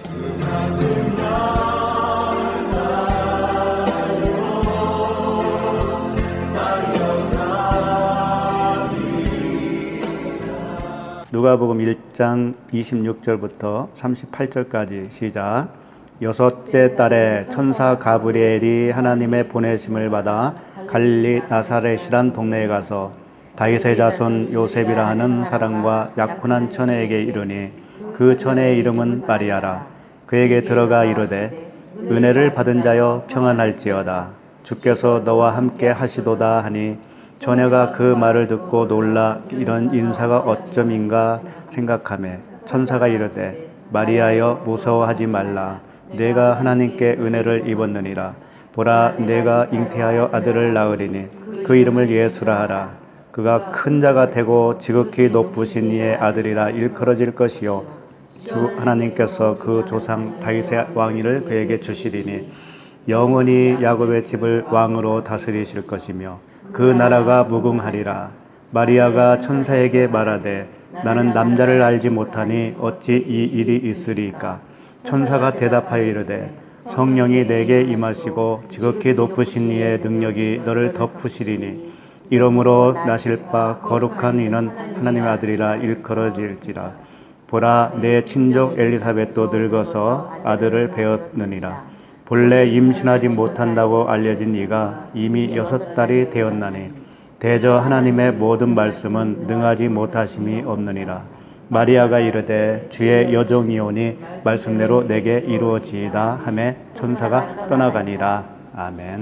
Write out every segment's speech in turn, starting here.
누가복음 1장 26절부터 38절까지 시작. 여섯째 달에 천사 가브리엘이 하나님의 보내심을 받아 갈릴리 나사렛이란 동네에 가서 다윗의 자손 요셉이라 하는 사람과 약혼한 처녀에게 이르니 그 처녀의 이름은 마리아라. 그에게 들어가 이르되 은혜를 받은 자여 평안할지어다. 주께서 너와 함께 하시도다 하니 처녀가 그 말을 듣고 놀라 이런 인사가 어쩜인가 생각하며 천사가 이르되 마리아여 무서워하지 말라. 내가 하나님께 은혜를 입었느니라. 보라 내가 잉태하여 아들을 낳으리니 그 이름을 예수라 하라. 그가 큰 자가 되고 지극히 높으신 이의 아들이라 일컬어질 것이요 주 하나님께서 그 조상 다윗의 왕위를 그에게 주시리니 영원히 야곱의 집을 왕으로 다스리실 것이며 그 나라가 무궁하리라. 마리아가 천사에게 말하되 나는 남자를 알지 못하니 어찌 이 일이 있으리이까. 천사가 대답하여 이르되 성령이 내게 임하시고 지극히 높으신 이의 능력이 너를 덮으시리니 이러므로 나실 바 거룩한 이는 하나님의 아들이라 일컬어질지라. 보라 내 친족 엘리사벳도 늙어서 아들을 배었느니라. 본래 임신하지 못한다고 알려진 이가 이미 6달이 되었나니 대저 하나님의 모든 말씀은 능하지 못하심이 없느니라. 마리아가 이르되 주의 여종이오니 말씀대로 내게 이루어지이다 하매 천사가 떠나가니라. 아멘.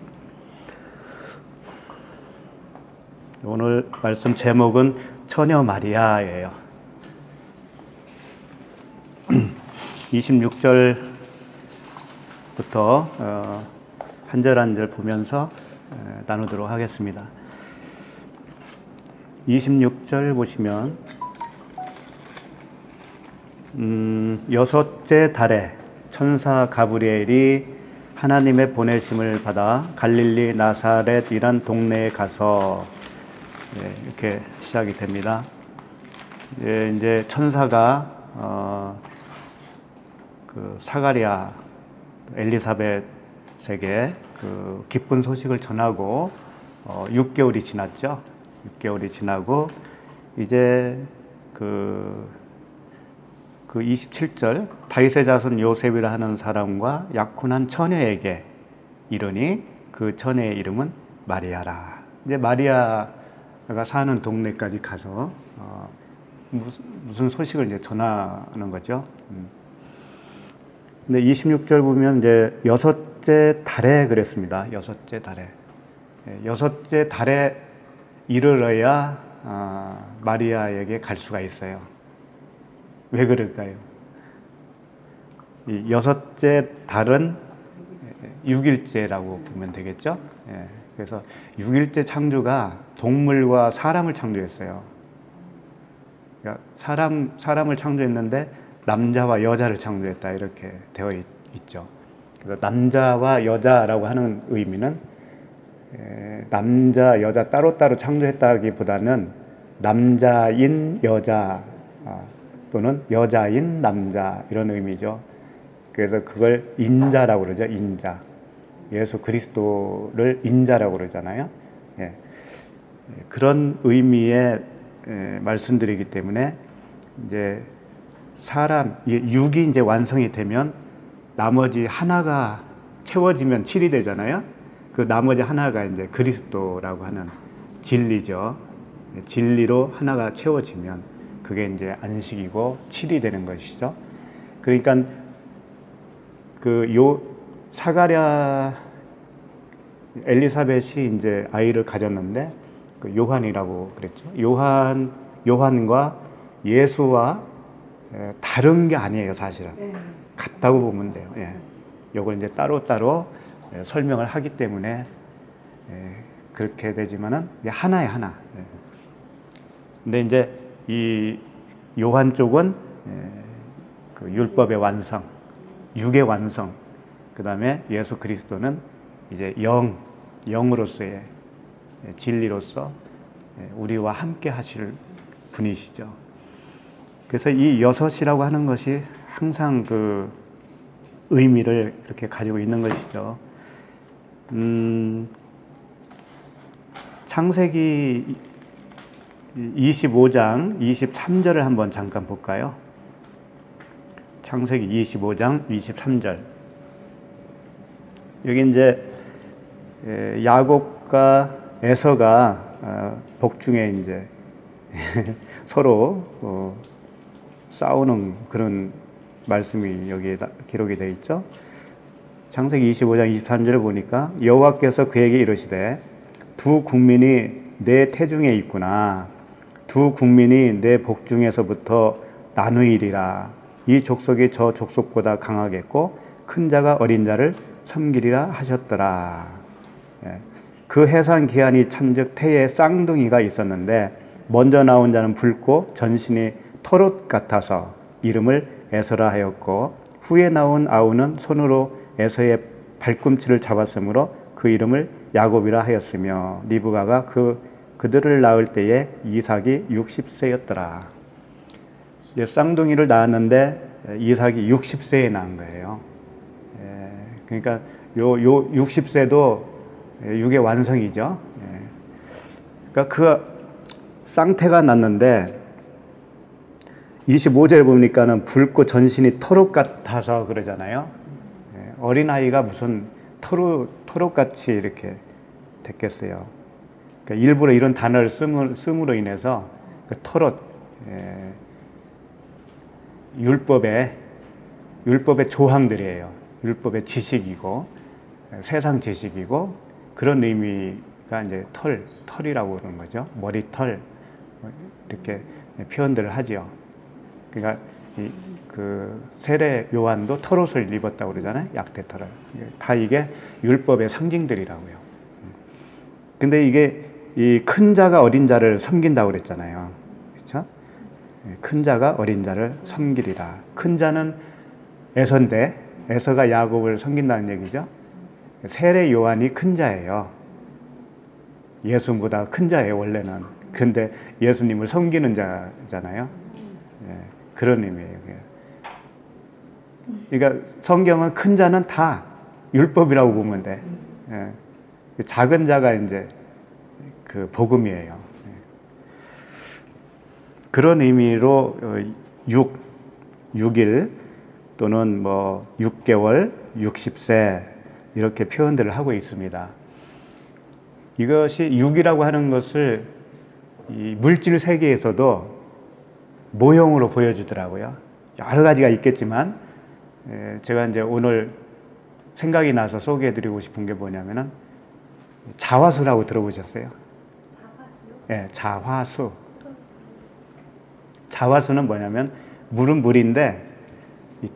오늘 말씀 제목은 처녀 마리아예요. 26절 부터 한 절 한 절 보면서 나누도록 하겠습니다. 26절 보시면 여섯째 달에 천사 가브리엘이 하나님의 보내심을 받아 갈릴리 나사렛이란 동네에 가서 이렇게 시작이 됩니다. 이제 천사가 그 사가랴 엘리사벳에게 그 기쁜 소식을 전하고 6개월이 지났죠. 6개월이 지나고 이제 그 27절 다윗의 자손 요셉이라 하는 사람과 약혼한 처녀에게 이르니 그 처녀의 이름은 마리아라. 이제 마리아가 사는 동네까지 가서 무슨 소식을 이제 전하는 거죠. 근데 26절 보면 이제 여섯째 달에 그랬습니다. 여섯째 달에. 여섯째 달에 이르러야 마리아에게 갈 수가 있어요. 왜 그럴까요? 이 여섯째 달은 6일째라고 보면 되겠죠. 그래서 6일째 창조가 동물과 사람을 창조했어요. 그러니까 사람을 창조했는데 남자와 여자를 창조했다 이렇게 되어 있죠. 그래서 남자와 여자라고 하는 의미는 남자, 여자 따로따로 창조했다기보다는 남자인 여자 또는 여자인 남자 이런 의미죠. 그래서 그걸 인자라고 그러죠. 인자. 예수 그리스도를 인자라고 그러잖아요. 그런 의미의 말씀드리기 때문에 이제 사람, 6이 이제 완성이 되면 나머지 하나가 채워지면 7이 되잖아요. 그 나머지 하나가 이제 그리스도라고 하는 진리죠. 진리로 하나가 채워지면 그게 이제 안식이고 7이 되는 것이죠. 그러니까 사가랴 엘리사벳이 이제 아이를 가졌는데 그 요한이라고 그랬죠. 요한과 예수와 다른 게 아니에요, 사실은. 같다고 보면 돼요. 요걸 이제 따로따로 설명을 하기 때문에 그렇게 되지만은 하나의 하나. 근데 이제 이 요한 쪽은 그 율법의 완성, 육의 완성, 그 다음에 예수 그리스도는 이제 영으로서의 진리로서 우리와 함께 하실 분이시죠. 그래서 이 여섯이라고 하는 것이 항상 그 의미를 이렇게 가지고 있는 것이죠. 창세기 25장 23절을 한번 잠깐 볼까요? 창세기 25장 23절. 여기 이제 야곱과 에서가 복중에 이제 서로 싸우는 그런 말씀이 여기에 기록이 되어 있죠. 창세기 25장 23절을 보니까 여호와께서 그에게 이르시되 두 국민이 내 태중에 있구나. 두 국민이 내 복중에서부터 나누이리라. 이 족속이 저 족속보다 강하겠고 큰 자가 어린 자를 섬기리라 하셨더라. 그 해산 기한이 찬즉 태에 쌍둥이가 있었는데 먼저 나온 자는 붉고 전신이 털옷 같아서 이름을 에서라 하였고 후에 나온 아우는 손으로 에서의 발꿈치를 잡았으므로 그 이름을 야곱이라 하였으며 리브가가 그들을 낳을 때에 이삭이 60세였더라. 쌍둥이를 낳았는데 이삭이 60세에 낳은 거예요. 그러니까 요 60세도 육의 완성이죠. 그러니까 그 쌍태가 낳는데 25절 보니까는 붉고 전신이 털옷 같아서 그러잖아요. 어린아이가 무슨 털옷같이 이렇게 됐겠어요. 그러니까 일부러 이런 단어를 씀으로 인해서 그 털옷, 율법의 조항들이에요. 율법의 지식이고 세상 지식이고 그런 의미가 이제 털이라고 그러는 거죠. 머리털 이렇게 표현들을 하죠. 그러니까 그 세례 요한도 털옷을 입었다고 그러잖아요. 약대털을. 다 이게 율법의 상징들이라고요. 근데 이게 이 큰 자가 어린 자를 섬긴다고 그랬잖아요. 그렇죠? 큰 자가 어린 자를 섬기리라. 큰 자는 에서인데 에서가 야곱을 섬긴다는 얘기죠. 세례 요한이 큰 자예요. 예수보다 큰 자예요, 원래는. 그런데 예수님을 섬기는 자잖아요. 그런 의미예요. 그러니까 성경은 큰 자는 다 율법이라고 보면 돼. 작은 자가 이제 그 복음이에요. 그런 의미로 6일 또는 뭐 6개월, 60세 이렇게 표현들을 하고 있습니다. 이것이 6이라고 하는 것을 이 물질 세계에서도 모형으로 보여주더라고요. 여러 가지가 있겠지만 제가 이제 오늘 생각이 나서 소개해드리고 싶은 게 뭐냐면은 자화수라고 들어보셨어요? 자화수요? 네, 자화수. 자화수는 뭐냐면 물은 물인데 이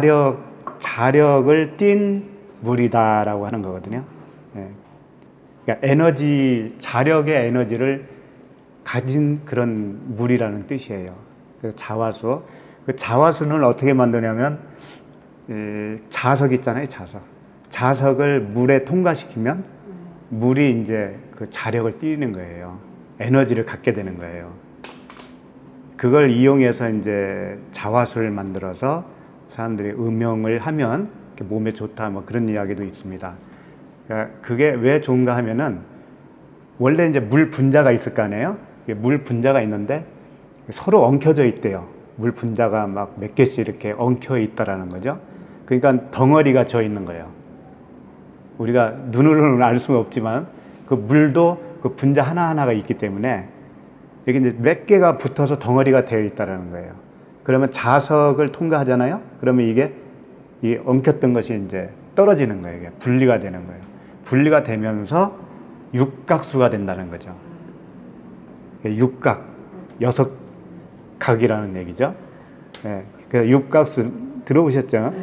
자력을 띤 물이다라고 하는 거거든요. 그러니까 자력의 에너지를 가진 그런 물이라는 뜻이에요. 그래서 자화수. 그 자화수는 어떻게 만드냐면 자석 있잖아요, 자석. 자석을 물에 통과시키면 물이 이제 그 자력을 띠는 거예요. 에너지를 갖게 되는 거예요. 그걸 이용해서 이제 자화수를 만들어서 사람들이 음용을 하면 몸에 좋다, 뭐 그런 이야기도 있습니다. 그러니까 그게 왜 좋은가 하면은 원래 이제 물 분자가 있을 거 아니에요? 물 분자가 있는데 서로 엉켜져 있대요. 물 분자가 막 몇 개씩 이렇게 엉켜 있다라는 거죠. 그러니까 덩어리가 져 있는 거예요. 우리가 눈으로는 알 수는 없지만 그 물도 그 분자 하나하나가 있기 때문에 여기 이제 몇 개가 붙어서 덩어리가 되어 있다라는 거예요. 그러면 자석을 통과하잖아요. 그러면 이게 이 엉켰던 것이 이제 떨어지는 거예요. 이게 분리가 되는 거예요. 분리가 되면서 육각수가 된다는 거죠. 육각, 6각이라는 얘기죠. 그 육각수 들어보셨죠?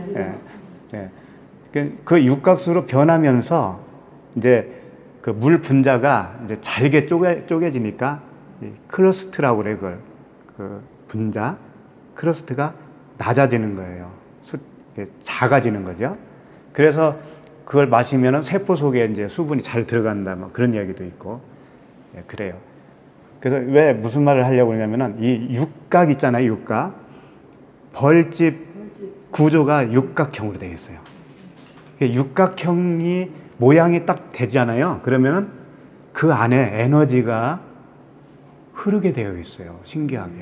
그 육각수로 변하면서 이제 그 물 분자가 이제 잘게 쪼개지니까 크러스트라고 그래. 그 분자 크러스트가 낮아지는 거예요. 작아지는 거죠. 그래서 그걸 마시면은 세포 속에 이제 수분이 잘 들어간다, 뭐 그런 이야기도 있고, 그래요. 그래서 왜 무슨 말을 하려고 그러냐면은 이 육각 있잖아요, 육각. 벌집 구조가 육각형으로 되어 있어요. 육각형이 모양이 딱 되잖아요. 그러면 그 안에 에너지가 흐르게 되어 있어요. 신기하게.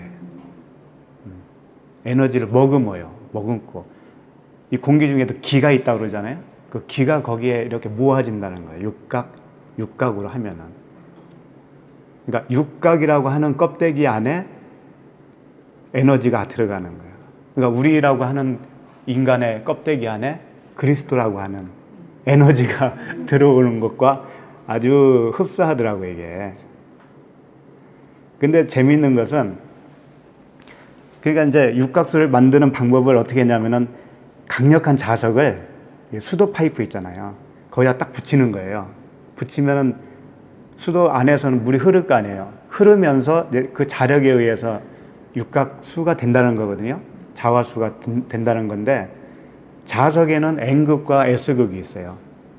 에너지를 머금어요. 머금고. 이 공기 중에도 기가 있다고 그러잖아요. 그 기가 거기에 이렇게 모아진다는 거예요. 육각으로 하면은. 그러니까 육각이라고 하는 껍데기 안에 에너지가 들어가는 거예요. 그러니까 우리라고 하는 인간의 껍데기 안에 그리스도라고 하는 에너지가 들어오는 것과 아주 흡사하더라고요, 이게. 근데 재미있는 것은, 그러니까 이제 육각수를 만드는 방법을 어떻게 했냐면은 강력한 자석을, 수도 파이프 있잖아요. 거기다 딱 붙이는 거예요. 붙이면은 수도 안에서는 물이 흐를 거 아니에요. 흐르면서 그 자력에 의해서 육각수가 된다는 거거든요. 자화수가 된다는 건데, 자석에는 N극과 S극이 있어요.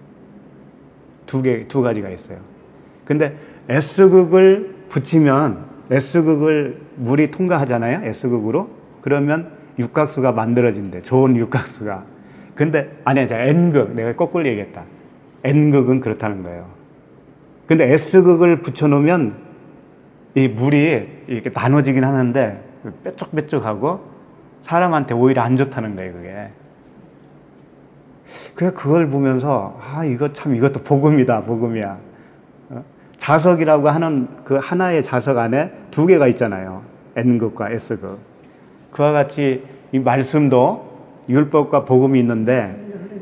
두 가지가 있어요. 근데 S극을 붙이면, S극을 물이 통과하잖아요. S극으로. 그러면 육각수가 만들어진대. 좋은 육각수가. 근데, 아니야, N극. 내가 거꾸로 얘기했다. N극은 그렇다는 거예요. 근데 S극을 붙여놓으면 이 물이 이렇게 나눠지긴 하는데 뾰족뾰족하고 사람한테 오히려 안 좋다는 거예요, 그게. 그래, 그걸 보면서, 이것도 복음이다, 복음이야. 자석이라고 하는 그 하나의 자석 안에 두 개가 있잖아요. N극과 S극. 그와 같이 이 말씀도 율법과 복음이 있는데,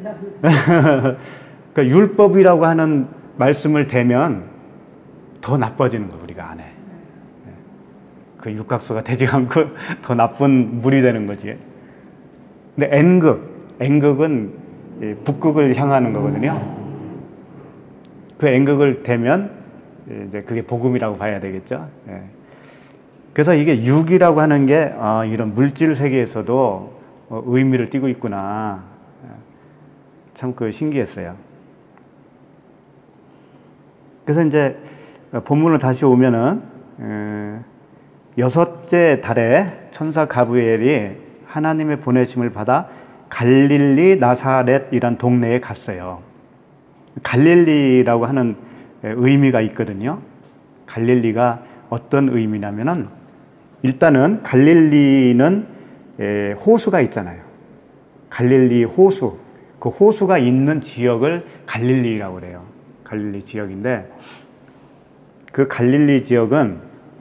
그러니까 율법이라고 하는 말씀을 대면 더 나빠지는 거예요, 우리가 안에. 그 육각수가 되지 않고 더 나쁜 물이 되는 거지. 근데 N극은 북극을 향하는 거거든요. 그 N극을 대면 이제 그게 복음이라고 봐야 되겠죠. 그래서 이게 육이라고 하는 게 이런 물질 세계에서도 의미를 띠고 있구나. 참 그 신기했어요. 그래서 이제 본문으로 다시 오면은 여섯째 달에 천사 가브리엘이 하나님의 보내심을 받아 갈릴리 나사렛이란 동네에 갔어요. 갈릴리라고 하는 의미가 있거든요. 갈릴리가 어떤 의미냐면은, 일단은 갈릴리는 호수가 있잖아요. 갈릴리 호수. 그 호수가 있는 지역을 갈릴리라고 그래요. 갈릴리 지역인데, 그 갈릴리 지역은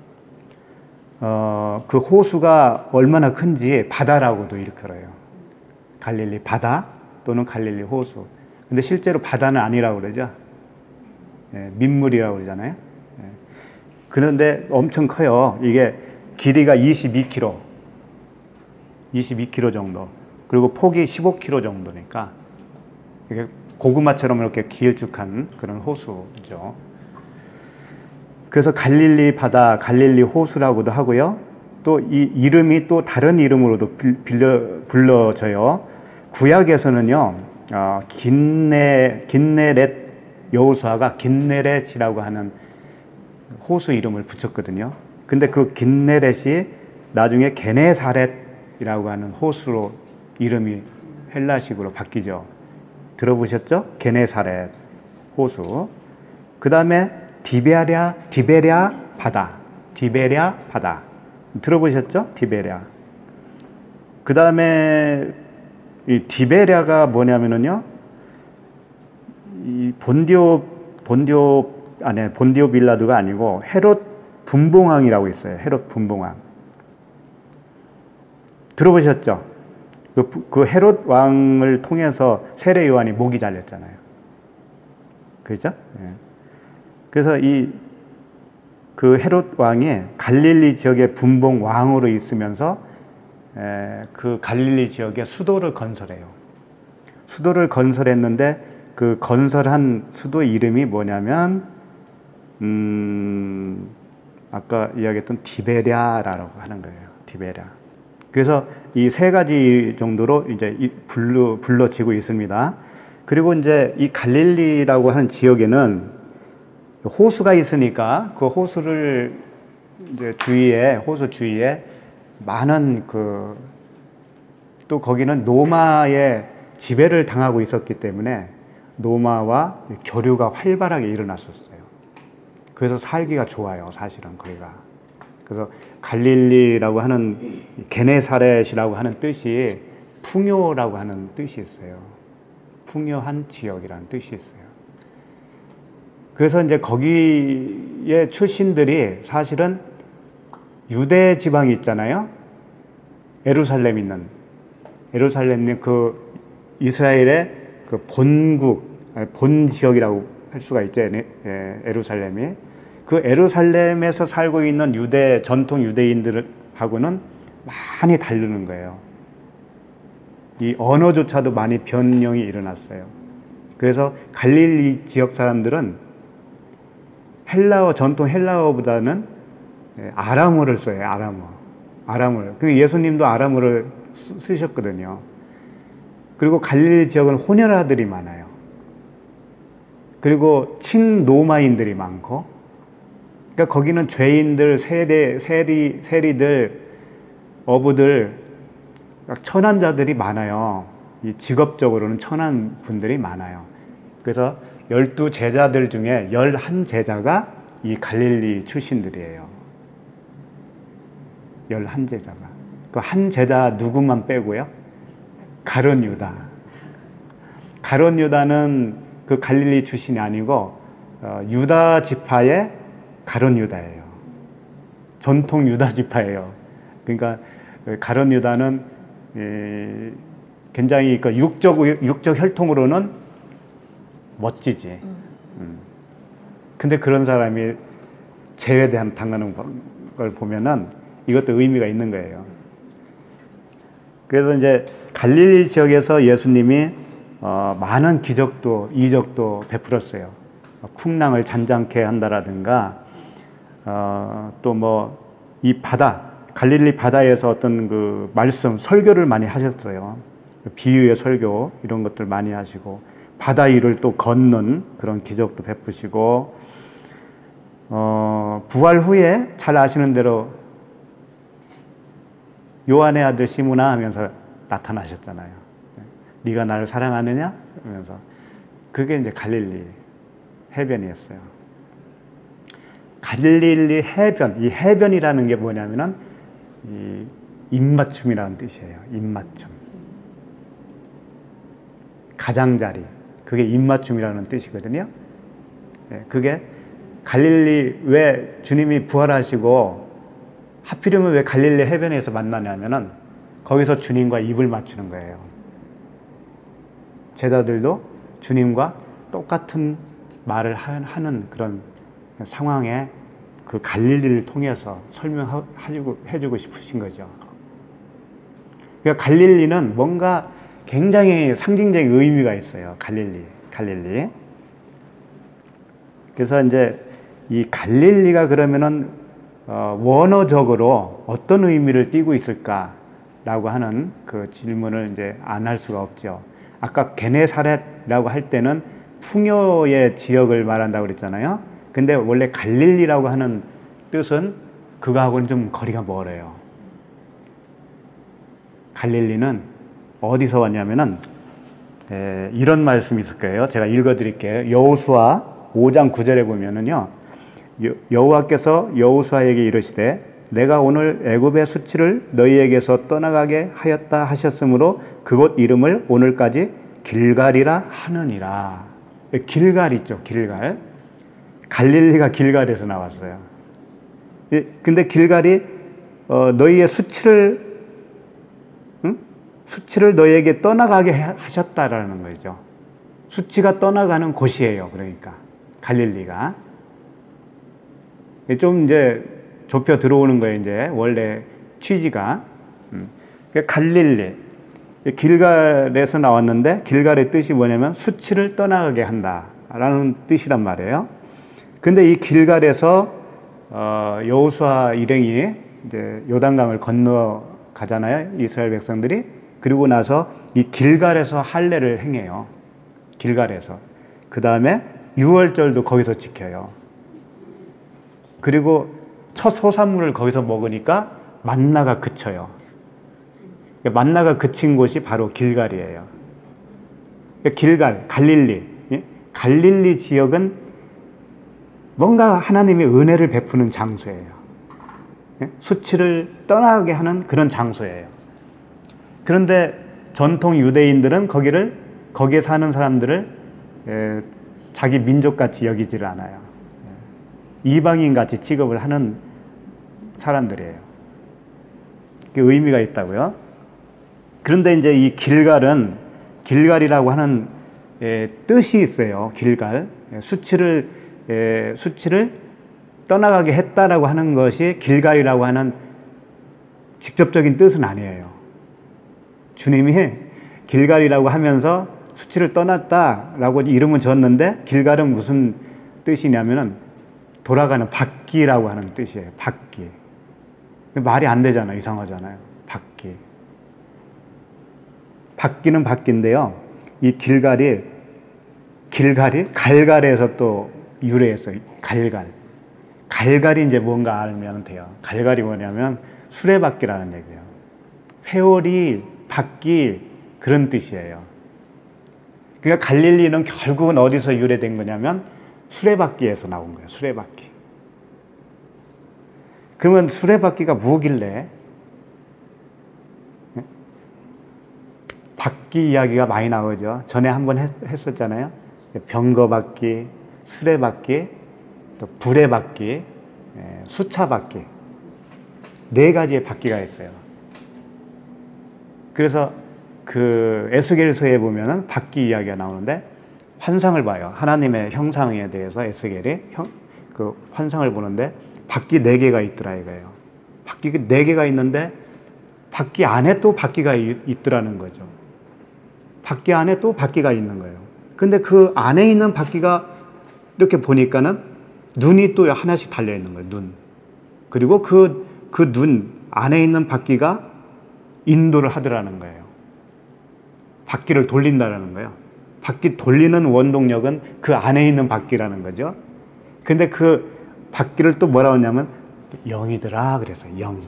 그 호수가 얼마나 큰지 바다라고도 일컬어요. 갈릴리 바다 또는 갈릴리 호수. 근데 실제로 바다는 아니라고 그러죠. 민물이라고 그러잖아요. 그런데 엄청 커요. 이게 길이가 22km 정도. 그리고 폭이 15km 정도니까 이게 고구마처럼 이렇게 길쭉한 그런 호수죠. 그래서 갈릴리 바다, 갈릴리 호수라고도 하고요. 또 이 이름이 또 다른 이름으로도 불러져요. 구약에서는요, 긴네렛 여호수아가 긴네렛이라고 하는 호수 이름을 붙였거든요. 근데 그 긴네렛이 나중에 게네사렛이라고 하는 호수로 이름이 헬라식으로 바뀌죠. 들어보셨죠? 게네사렛 호수. 그 다음에 디베랴 바다. 들어보셨죠? 디베랴. 그 다음에 이 디베랴가 뭐냐면은요, 이 본디오 빌라도가 아니고 헤롯 분봉왕이라고 있어요. 헤롯 분봉왕. 들어보셨죠? 그 헤롯 왕을 통해서 세례 요한이 목이 잘렸잖아요. 그렇죠? 그래서 그 헤롯 왕이 갈릴리 지역의 분봉 왕으로 있으면서 그 갈릴리 지역에 수도를 건설해요. 수도를 건설했는데 그 건설한 수도 이름이 뭐냐면 아까 이야기했던 디베랴라고 하는 거예요. 디베랴. 그래서 이 세 가지 정도로 이제 불러지고 있습니다. 그리고 이제 이 갈릴리라고 하는 지역에는 호수가 있으니까 그 호수를 이제 호수 주위에 많은 그 또 거기는 노마의 지배를 당하고 있었기 때문에 노마와 교류가 활발하게 일어났었어요. 그래서 살기가 좋아요, 사실은 거기가. 그래서 갈릴리라고 하는 게네사렛이라고 하는 뜻이 풍요라고 하는 뜻이 있어요. 풍요한 지역이라는 뜻이 있어요. 그래서 이제 거기에 출신들이 사실은 유대 지방이 있잖아요. 예루살렘 있는 그 이스라엘의 그 본 지역이라고 할 수가 있죠. 예루살렘이. 그 예루살렘에서 살고 있는 전통 유대인들하고는 많이 다르는 거예요. 이 언어조차도 많이 변형이 일어났어요. 그래서 갈릴리 지역 사람들은 전통 헬라어보다는 아람어를 써요. 아람어를. 그 예수님도 아람어를 쓰셨거든요. 그리고 갈릴리 지역은 혼혈아들이 많아요. 그리고 친로마인들이 많고, 그러니까 거기는 죄인들, 세리들, 어부들, 천한 자들이 많아요. 이 직업적으로는 천한 분들이 많아요. 그래서 12제자들 중에 11제자가 이 갈릴리 출신들이에요. 11제자가. 그 한 제자 누구만 빼고요? 가룟 유다. 가룟 유다는 그 갈릴리 출신이 아니고 유다 지파의 가룟 유다예요. 전통 유다 지파예요. 그러니까 가룟 유다는 굉장히 그 육적 혈통으로는 멋지지. 근데 그런 사람이 당하는 걸 보면은 이것도 의미가 있는 거예요. 그래서 이제 갈릴리 지역에서 예수님이 많은 기적도 이적도 베풀었어요. 풍랑을 잔잔케 한다라든가 또 뭐 이 갈릴리 바다에서 어떤 그 말씀 설교를 많이 하셨어요. 비유의 설교 이런 것들 많이 하시고 바다 위를 또 걷는 그런 기적도 베푸시고 부활 후에 잘 아시는 대로 요한의 아들 시므나 하면서 나타나셨잖아요. 네가 나를 사랑하느냐? 하면서 그게 이제 갈릴리 해변이었어요. 갈릴리 해변, 이 해변이라는 게 뭐냐면은 이 입맞춤이라는 뜻이에요. 입맞춤. 가장자리. 그게 입맞춤이라는 뜻이거든요. 그게 갈릴리 왜 주님이 부활하시고 하필이면 왜 갈릴리 해변에서 만나냐면은 거기서 주님과 입을 맞추는 거예요. 제자들도 주님과 똑같은 말을 하는 그런 상황에 그 갈릴리를 통해서 설명해주고 싶으신 거죠. 그러니까 갈릴리는 뭔가 굉장히 상징적인 의미가 있어요. 갈릴리. 그래서 이제 이 갈릴리가 그러면은 원어적으로 어떤 의미를 띠고 있을까라고 하는 그 질문을 이제 안 할 수가 없죠. 아까 게네사렛이라고 할 때는 풍요의 지역을 말한다고 그랬잖아요. 근데 원래 갈릴리라고 하는 뜻은 그거하고는 좀 거리가 멀어요. 갈릴리는 어디서 왔냐면은 이런 말씀이 있을 거예요. 제가 읽어드릴게요. 여호수아 5장 9절에 보면은요. 여호와께서 여호수아에게 이르시되 내가 오늘 애굽의 수치를 너희에게서 떠나가게 하였다 하셨으므로 그곳 이름을 오늘까지 길갈이라 하느니라. 길갈 있죠. 길갈. 갈릴리가 길갈에서 나왔어요. 근데 길갈이 너희의 수치를 너희에게 떠나가게 하셨다라는 거죠. 수치가 떠나가는 곳이에요. 그러니까 갈릴리가 좀 이제 좁혀 들어오는 거예요. 이제 원래 취지가 갈릴리 길갈에서 나왔는데 길갈의 뜻이 뭐냐면 수치를 떠나가게 한다라는 뜻이란 말이에요. 근데 이 길갈에서 여호수아 일행이 이제 요단강을 건너가잖아요. 이스라엘 백성들이. 그리고 나서 이 길갈에서 할례를 행해요. 길갈에서. 그 다음에 유월절도 거기서 지켜요. 그리고 첫 소산물을 거기서 먹으니까 만나가 그쳐요. 만나가 그친 곳이 바로 길갈이에요. 길갈, 갈릴리. 갈릴리 지역은 뭔가 하나님의 은혜를 베푸는 장소예요. 수치를 떠나게 하는 그런 장소예요. 그런데 전통 유대인들은 거기에 사는 사람들을 자기 민족같이 여기지를 않아요. 이방인같이 취급을 하는 사람들이에요. 그 의미가 있다고요. 그런데 이제 이 길갈이라고 하는 뜻이 있어요. 길갈. 수치를 떠나가게 했다라고 하는 것이 길갈이라고 하는 직접적인 뜻은 아니에요. 주님이 길갈이라고 하면서 수치를 떠났다라고 이름은 줬는데 길갈은 무슨 뜻이냐면은 돌아가는 바퀴라고 하는 뜻이에요. 바퀴. 말이 안 되잖아요. 이상하잖아요. 바퀴. 바퀴는 바퀴인데요. 이 길갈이 갈갈에서 또 유래했어요. 갈갈이 이제 뭔가 알면 돼요. 갈갈이 뭐냐면 수레바퀴라는 얘기예요. 회오리, 바퀴 그런 뜻이에요. 그러니까 갈릴리는 결국은 어디서 유래된 거냐면 수레바퀴에서 나온 거예요. 수레바퀴. 그러면 수레바퀴가 뭐길래 바퀴 이야기가 많이 나오죠. 전에 한번 했었잖아요. 병거바퀴, 수레바퀴, 또 부레바퀴, 수차바퀴 4가지의 바퀴가 있어요. 그래서 그 에스겔서에 보면은 바퀴 이야기가 나오는데 환상을 봐요. 하나님의 형상에 대해서 에스겔이 그 환상을 보는데 바퀴 4개가 있더라 이거예요. 바퀴 4개가 있는데 바퀴 안에 또 바퀴가 있더라는 거죠. 바퀴 안에 또 바퀴가 있는 거예요. 근데 그 안에 있는 바퀴가 이렇게 보니까는 눈이 또 하나씩 달려 있는 거예요. 눈. 그리고 그 눈 안에 있는 바퀴가 인도를 하더라는 거예요. 바퀴를 돌린다라는 거예요. 바퀴 돌리는 원동력은 그 안에 있는 바퀴라는 거죠. 근데 그 바퀴를 또 뭐라고 하냐면 영이더라 그래서 영.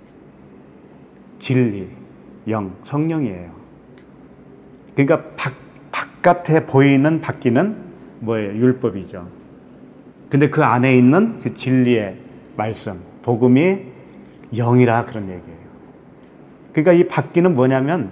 진리, 영, 성령이에요. 그러니까 바깥에 보이는 바퀴는 뭐예요? 율법이죠. 근데 그 안에 있는 그 진리의 말씀, 복음이 영이라 그런 얘기예요. 그러니까 이 바퀴는 뭐냐면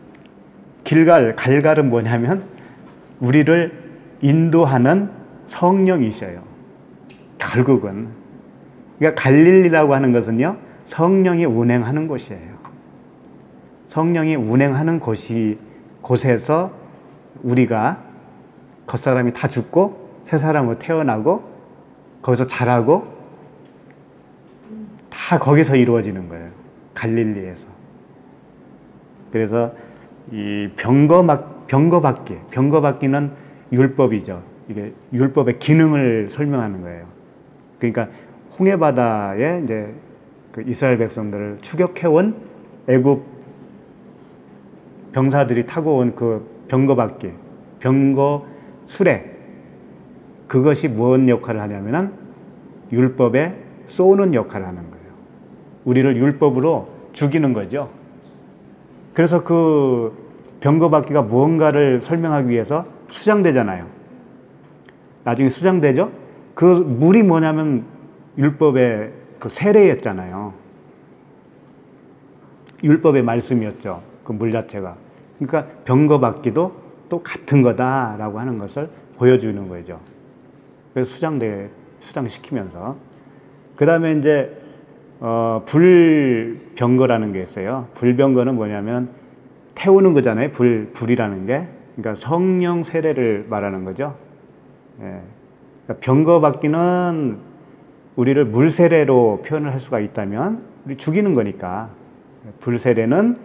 갈갈은 뭐냐면 우리를 인도하는 성령이셔요. 결국은. 그러니까 갈릴리라고 하는 것은요. 성령이 운행하는 곳이에요. 성령이 운행하는 곳에서 우리가 겉사람이 다 죽고 새 사람으로 태어나고 거기서 자라고 다 거기서 이루어지는 거예요. 갈릴리에서. 그래서 이 병거바퀴는 율법이죠. 이게 율법의 기능을 설명하는 거예요. 그러니까 홍해바다에 이제 그 이스라엘 백성들을 추격해온 애굽 병사들이 타고 온 그 병거바퀴, 병거 수레, 그것이 무슨 역할을 하냐면은 율법에 쏘는 역할을 하는 거예요. 우리를 율법으로 죽이는 거죠. 그래서 그 병거바퀴가 무언가를 설명하기 위해서 수장되잖아요. 나중에 수장되죠. 그 물이 뭐냐면 율법의 그 세례였잖아요. 율법의 말씀이었죠. 그 물 자체가. 그러니까 병거바퀴도 또 같은 거다라고 하는 것을 보여주는 거죠. 그래서 수장시키면서. 그 다음에 이제 불병거라는 게 있어요. 불병거는 뭐냐면 태우는 거잖아요. 불이라는 게. 그러니까 성령 세례를 말하는 거죠. 예. 그러니까 병거바퀴는 우리를 물 세례로 표현을 할 수가 있다면 우리 죽이는 거니까 불 세례는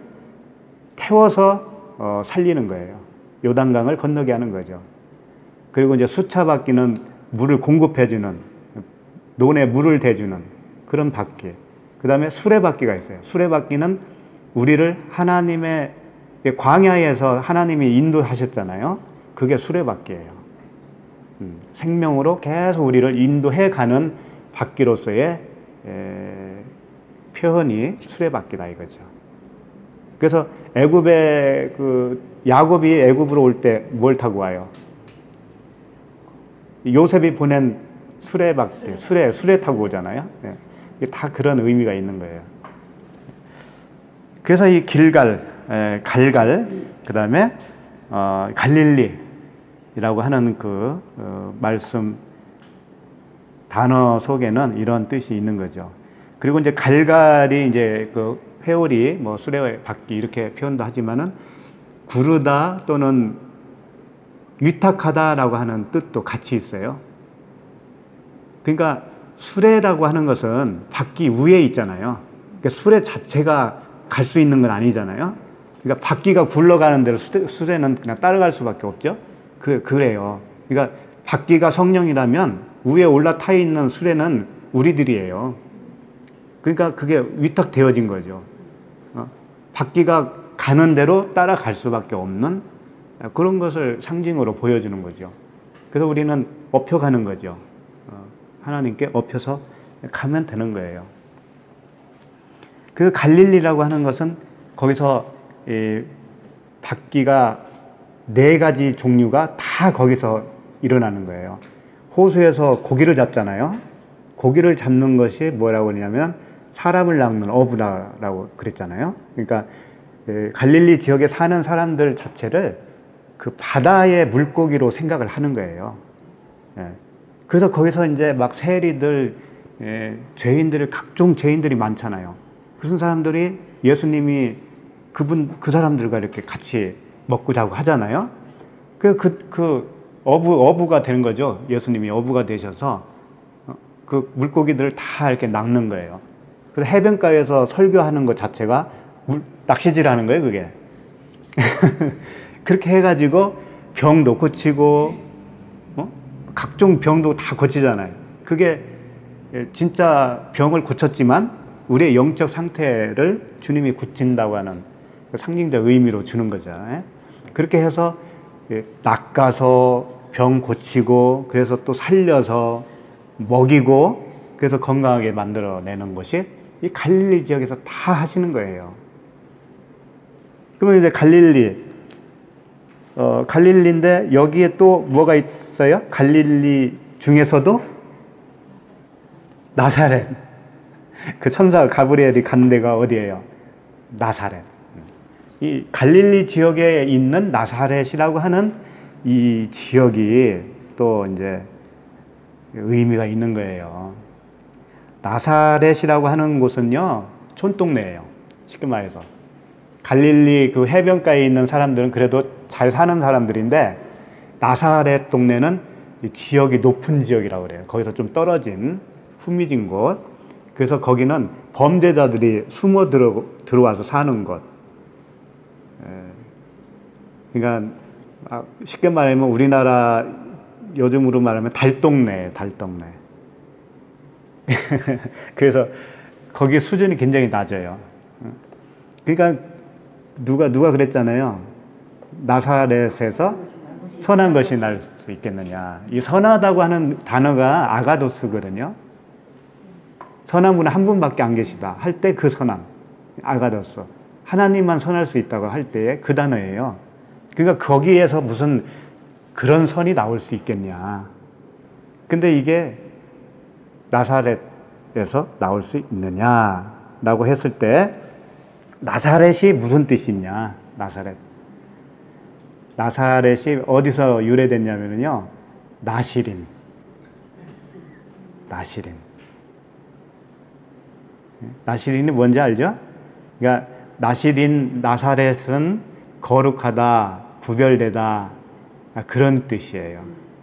태워서 살리는 거예요. 요단강을 건너게 하는 거죠. 그리고 이제 수차바퀴는 물을 공급해주는, 논에 물을 대주는 그런 바퀴. 그 다음에 수레바퀴가 있어요. 수레바퀴는 우리를 하나님의 광야에서 하나님이 인도하셨잖아요. 그게 수레바퀴예요. 생명으로 계속 우리를 인도해가는 바퀴로서의 표현이 수레바퀴다 이거죠. 그래서 애굽에 그 야곱이 애굽으로 올 때 뭘 타고 와요? 요셉이 보낸 수레밖에 수레 타고 오잖아요. 네. 이게 다 그런 의미가 있는 거예요. 그래서 이 갈갈, 그 다음에 갈릴리라고 하는 그 말씀 단어 속에는 이런 뜻이 있는 거죠. 그리고 이제 갈갈이 이제 그 회오리, 뭐 수레 바퀴 이렇게 표현도 하지만은 구르다 또는 위탁하다라고 하는 뜻도 같이 있어요. 그러니까 수레라고 하는 것은 바퀴 위에 있잖아요. 그러니까 수레 자체가 갈 수 있는 건 아니잖아요. 그러니까 바퀴가 굴러가는 대로 수레는 그냥 따라갈 수밖에 없죠. 그래요. 그러니까 바퀴가 성령이라면 위에 올라타 있는 수레는 우리들이에요. 그러니까 그게 위탁되어진 거죠. 바퀴가 가는 대로 따라갈 수밖에 없는 그런 것을 상징으로 보여주는 거죠. 그래서 우리는 업혀가는 거죠. 하나님께 업혀서 가면 되는 거예요. 그 갈릴리라고 하는 것은 거기서 바퀴가 4가지 종류가 다 거기서 일어나는 거예요. 호수에서 고기를 잡잖아요. 고기를 잡는 것이 뭐라고 그러냐면 사람을 낚는 어부라고 그랬잖아요. 그러니까 갈릴리 지역에 사는 사람들 자체를 그 바다의 물고기로 생각을 하는 거예요. 그래서 거기서 이제 막 세리들, 죄인들, 각종 죄인들이 많잖아요. 그런 사람들이 예수님이 그 사람들과 이렇게 같이 먹고 자고 하잖아요. 어부가 되는 거죠. 예수님이 어부가 되셔서 그 물고기들을 다 이렇게 낚는 거예요. 그래서 해변가에서 설교하는 것 자체가 낚시질 하는 거예요, 그게. 그렇게 해가지고 병도 고치고, 각종 병도 다 고치잖아요. 그게 진짜 병을 고쳤지만 우리의 영적 상태를 주님이 고친다고 하는 상징적 의미로 주는 거잖아요. 그렇게 해서 낚아서 병 고치고, 그래서 또 살려서 먹이고, 그래서 건강하게 만들어내는 것이 이 갈릴리 지역에서 다 하시는 거예요. 그러면 이제 갈릴리인데 여기에 또 뭐가 있어요? 갈릴리 중에서도 나사렛. 그 천사 가브리엘이 간 데가 어디예요? 나사렛. 이 갈릴리 지역에 있는 나사렛이라고 하는 이 지역이 또 이제 의미가 있는 거예요. 나사렛이라고 하는 곳은요, 촌동네예요. 쉽게 말해서. 갈릴리 그 해변가에 있는 사람들은 그래도 잘 사는 사람들인데, 나사렛 동네는 지역이 높은 지역이라고 그래요. 거기서 좀 떨어진 후미진 곳. 그래서 거기는 범죄자들이 숨어 들어와서 사는 곳. 그러니까 쉽게 말하면 우리나라 요즘으로 말하면 달동네. 그래서 거기 수준이 굉장히 낮아요. 그러니까 누가 그랬잖아요. 나사렛에서 선한 것이 날 수 있겠느냐. 이 선하다고 하는 단어가 아가도스거든요. 선한 분은 한 분밖에 안 계시다 할 때 그 선함, 아가도스. 하나님만 선할 수 있다고 할 때의 그 단어예요. 그러니까 거기에서 무슨 그런 선이 나올 수 있겠냐. 근데 이게 나사렛에서 나올 수 있느냐라고 했을 때, 나사렛이 무슨 뜻이냐. 나사렛이 어디서 유래됐냐면요, 나시린. 나시린이 뭔지 알죠? 그러니까 나사렛은 거룩하다, 구별되다, 그런 뜻이에요.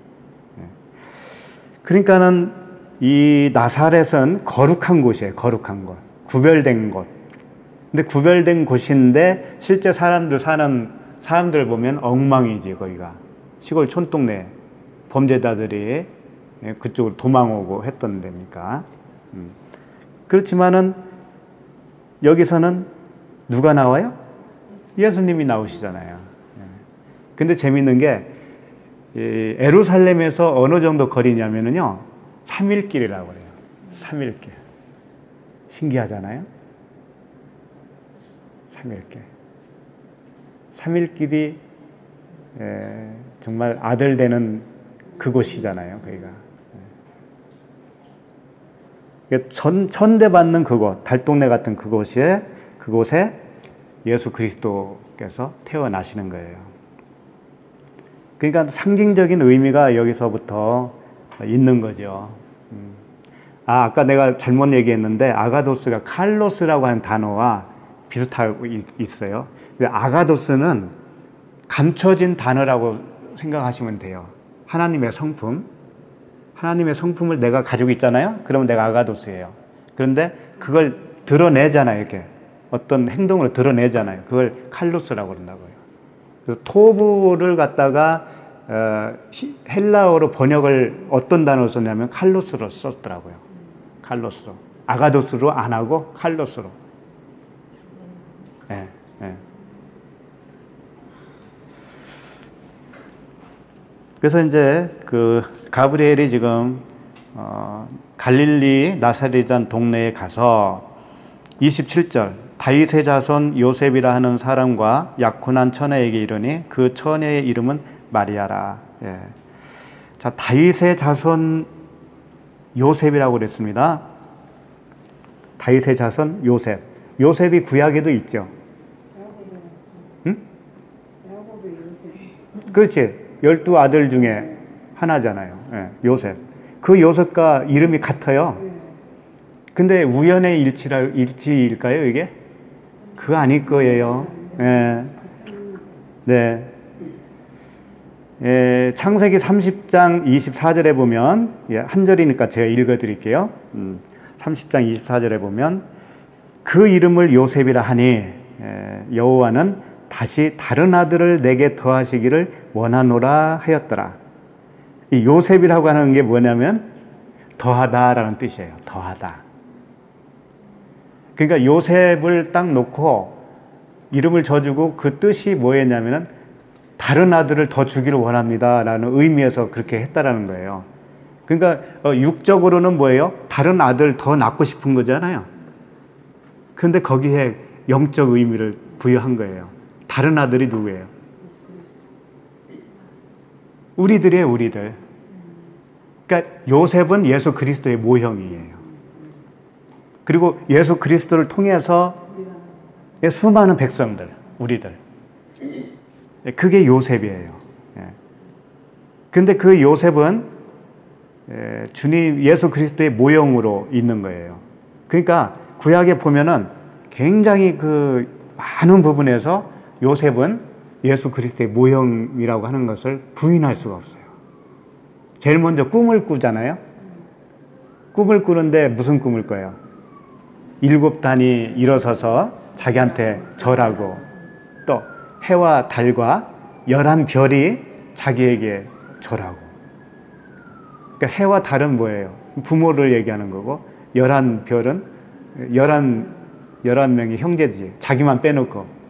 그러니까는 이 나사렛은 거룩한 곳이에요. 거룩한 곳, 구별된 곳. 근데 구별된 곳인데 실제 사람들 보면 엉망이지. 거기가 시골 촌동네, 범죄자들이 그쪽으로 도망오고 했던 데니까. 그렇지만은 여기서는 누가 나와요? 예수님이 나오시잖아요. 근데 재밌는 게 예루살렘에서 어느 정도 거리냐면요, 3일길이라고 그래요. 3일길. 신기하잖아요. 3일길. 삼일길이 정말 아들 되는 그곳이잖아요. 거기가 천대받는 그곳, 달동네 같은 그곳에 예수 그리스도께서 태어나시는 거예요. 그러니까 상징적인 의미가 여기서부터 있는 거죠. 아까 내가 잘못 얘기했는데 아가도스가 칼로스라고 하는 단어와 비슷하고 있어요. 아가도스는 감춰진 단어라고 생각하시면 돼요. 하나님의 성품, 하나님의 성품을 내가 가지고 있잖아요. 그러면 내가 아가도스예요. 그런데 그걸 드러내잖아요. 이렇게 어떤 행동으로 드러내잖아요. 그걸 칼로스라고 그런다고요. 그래서 토부를 갖다가 헬라어로 번역을 어떤 단어로 썼냐면 칼로스로 썼더라고요. 칼로스로. 아가도스로 안 하고 칼로스로. 네, 네. 그래서 이제 그 가브리엘이 지금 갈릴리 나사렛이라는 동네에 가서 27절 다윗의 자손 요셉이라 하는 사람과 약혼한 처녀에게 이르니 그 처녀의 이름은 마리아라. 예. 자, 다윗의 자손 요셉이라고 그랬습니다. 다윗의 자손 요셉. 요셉이 구약에도 있죠. 응? 그렇지. 12아들 중에 하나잖아요. 예, 요셉. 그 요셉과 이름이 같아요. 근데 우연의 일치일까요, 이게? 그거 아닐 거예요. 예. 네. 예, 창세기 30장 24절에 보면, 한 절이니까 제가 읽어 드릴게요. 30장 24절에 보면, 그 이름을 요셉이라 하니, 여호와는 다시 다른 아들을 내게 더하시기를 원하노라 하였더라. 이 요셉이라고 하는 게 뭐냐면 더하다라는 뜻이에요. 더하다. 그러니까 요셉을 딱 놓고 이름을 져주고 그 뜻이 뭐였냐면은 다른 아들을 더 주기를 원합니다라는 의미에서 그렇게 했다라는 거예요. 그러니까 육적으로는 뭐예요? 다른 아들 더 낳고 싶은 거잖아요. 그런데 거기에 영적 의미를 부여한 거예요. 다른 아들이 누구예요? 우리들이에요, 우리들. 그러니까 요셉은 예수 그리스도의 모형이에요. 그리고 예수 그리스도를 통해서 수많은 백성들, 우리들. 그게 요셉이에요. 근데 그 요셉은 주님 예수 그리스도의 모형으로 있는 거예요. 그러니까 구약에 보면은 굉장히 그 많은 부분에서 요셉은 예수 그리스도의 모형이라고 하는 것을 부인할 수가 없어요. 제일 먼저 꿈을 꾸잖아요. 꿈을 꾸는데 무슨 꿈을 꿔요? 7단이 일어서서 자기한테 절하고 또 해와 달과 11별이 자기에게 절하고. 그러니까 해와 달은 뭐예요? 부모를 얘기하는 거고 11별은 11명의 형제지. 자기만 빼놓고.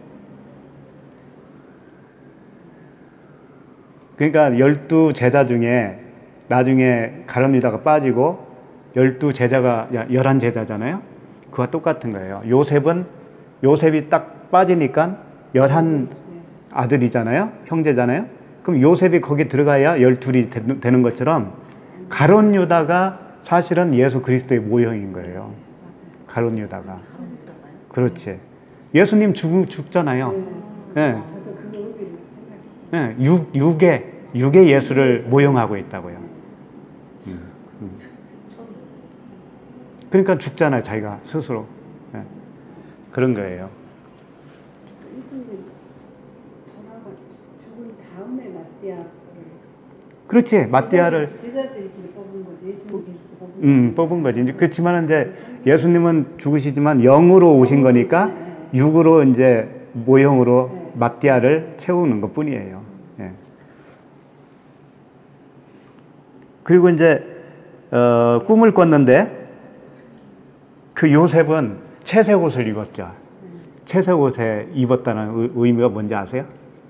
그러니까 12제자 중에 나중에 가룟유다가 빠지고 12제자가 11제자잖아요. 그와 똑같은 거예요. 요셉이 딱 빠지니까 11아들이잖아요. 형제잖아요. 그럼 요셉이 거기 들어가야 12이 되는 것처럼 가룟유다가 사실은 예수 그리스도의 모형인 거예요. 가룟유다가. 그렇지. 예수님 죽잖아요. 예. 네, 육의 예수를 모형하고 있다고요. 그러니까 죽잖아요, 자기가 스스로. 네. 그런 거예요. 예수님 전화가 죽은 다음에 마띠아를. 그렇지, 마띠아를 제자들이 뽑은 거지. 예수님 계실 때 뽑은 뽑은 거지. 이제 그렇지만 이제 예수님은 죽으시지만 영으로 오신 거니까 육으로 이제 모형으로 마띠아를 채우는 것 뿐이에요. 예. 그리고 이제 꿈을 꿨는데 그 요셉은 채색 옷을 입었죠. 채색 옷에 입었다는 의미가 뭔지 아세요?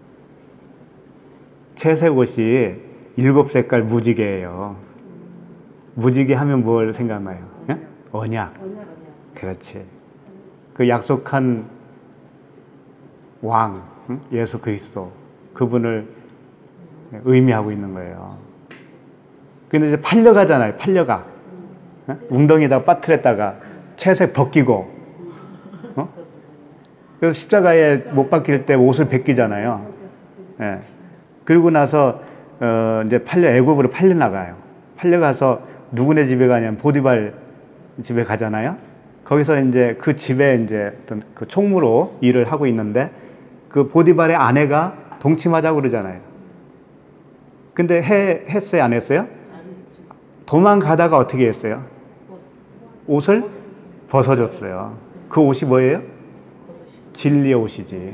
채색 옷이 7색깔 무지개예요. 무지개 하면 뭘 생각나요? 예? 언약. 그렇지. 그 약속한 왕, 응? 예수 그리스도 그분을 의미하고 있는 거예요. 근데 이제 팔려가잖아요. 팔려가. 응? 웅덩이에다가 빠뜨렸다가 채색 벗기고, 어? 그래서 십자가에 못 박힐 때 옷을 벗기잖아요. 예. 그리고 나서 이제 애굽으로 팔려 나가요. 팔려가서 누구네 집에 가냐면 보디발 집에 가잖아요. 거기서 이제 그 집에 이제 어떤 그 총무로 일을 하고 있는데 그 보디발의 아내가 동침하자고 그러잖아요. 근데 했어요, 안 했어요? 도망가다가 어떻게 했어요? 옷을 벗어줬어요. 그 옷이 뭐예요? 진리의 옷이지.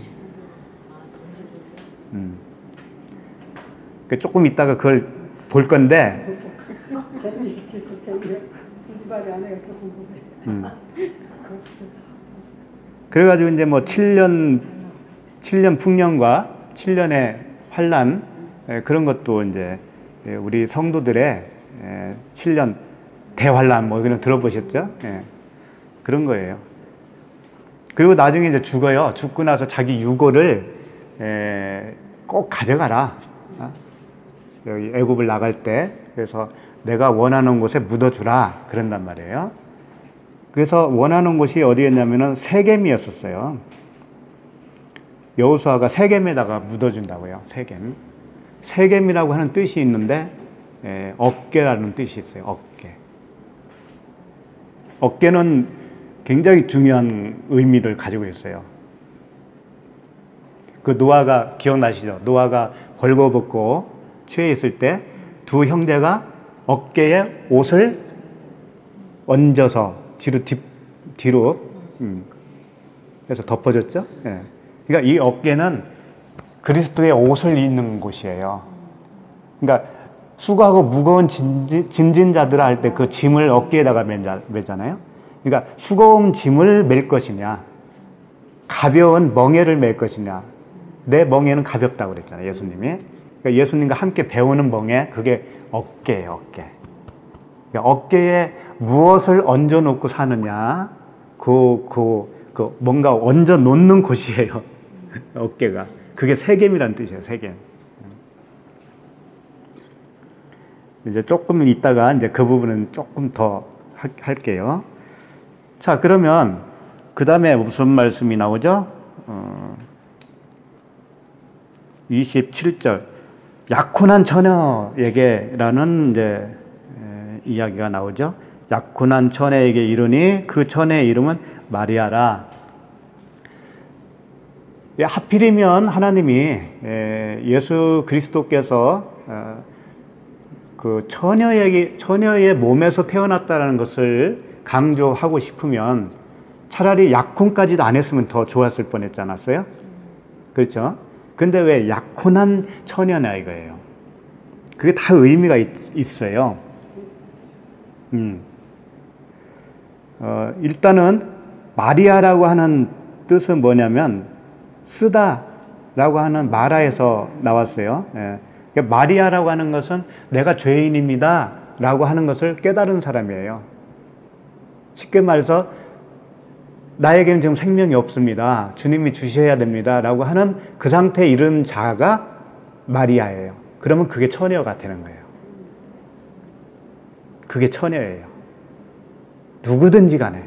조금 있다가 그걸 볼 건데. 재미있겠어, 재미있어. 이발이 아내가 또 궁금해. 그래가지고 이제 뭐 7년 풍년과 7년의 환란 그런 것도 이제 우리 성도들의 7년 대환란 뭐 이런 들어보셨죠? 그런 거예요. 그리고 나중에 이제 죽어요. 죽고 나서 자기 유고를 꼭 가져가라. 여기 애굽을 나갈 때 그래서 내가 원하는 곳에 묻어주라 그런단 말이에요. 그래서 원하는 곳이 어디였냐면은 세겜이었었어요. 여호수아가 세겜에다가 묻어준다고요. 세겜. 세겜이라고 하는 뜻이 있는데 어깨라는 뜻이 있어요. 어깨. 어깨는 굉장히 중요한 의미를 가지고 있어요. 그 노아가 기억나시죠? 노아가 벌거벗고 취해 있을 때 두 형제가 어깨에 옷을 얹어서 뒤로 그래서 덮어줬죠. 그러니까 이 어깨는 그리스도의 옷을 입는 곳이에요. 그러니까 수고하고 무거운 짐진자들 할 때 그 짐을 어깨에다가 매잖아요. 그러니까 수고운 짐을 맬 것이냐, 가벼운 멍에를 맬 것이냐. 내 멍에는 가볍다고 그랬잖아요, 예수님이. 그러니까 예수님과 함께 배우는 멍에 그게 어깨예요, 어깨. 그러니까 어깨에 무엇을 얹어 놓고 사느냐, 뭔가 얹어 놓는 곳이에요, 어깨가. 그게 세겜이라는 뜻이에요, 세겜. 이제 조금 있다가 이제 그 부분은 조금 더 할게요. 자, 그러면 그 다음에 무슨 말씀이 나오죠? 27절. 약혼한 처녀에게라는 이제 이야기가 나오죠. 약혼한 처녀에게 이르니 그 처녀의 이름은 마리아라. 하필이면 하나님이 예수 그리스도께서 그 처녀의 몸에서 태어났다는 것을 강조하고 싶으면 차라리 약혼까지도 안 했으면 더 좋았을 뻔했지 않았어요? 그렇죠? 근데 왜 약혼한 처녀냐 이거예요. 그게 다 의미가 있어요. 일단은 마리아라고 하는 뜻은 뭐냐면 쓰다라고 하는 마라에서 나왔어요. 그러니까 마리아라고 하는 것은 내가 죄인입니다 라고 하는 것을 깨달은 사람이에요. 쉽게 말해서 나에게는 지금 생명이 없습니다. 주님이 주셔야 됩니다 라고 하는 그 상태에 이른 자가 마리아예요. 그러면 그게 처녀가 되는 거예요. 그게 처녀예요. 누구든지 간에.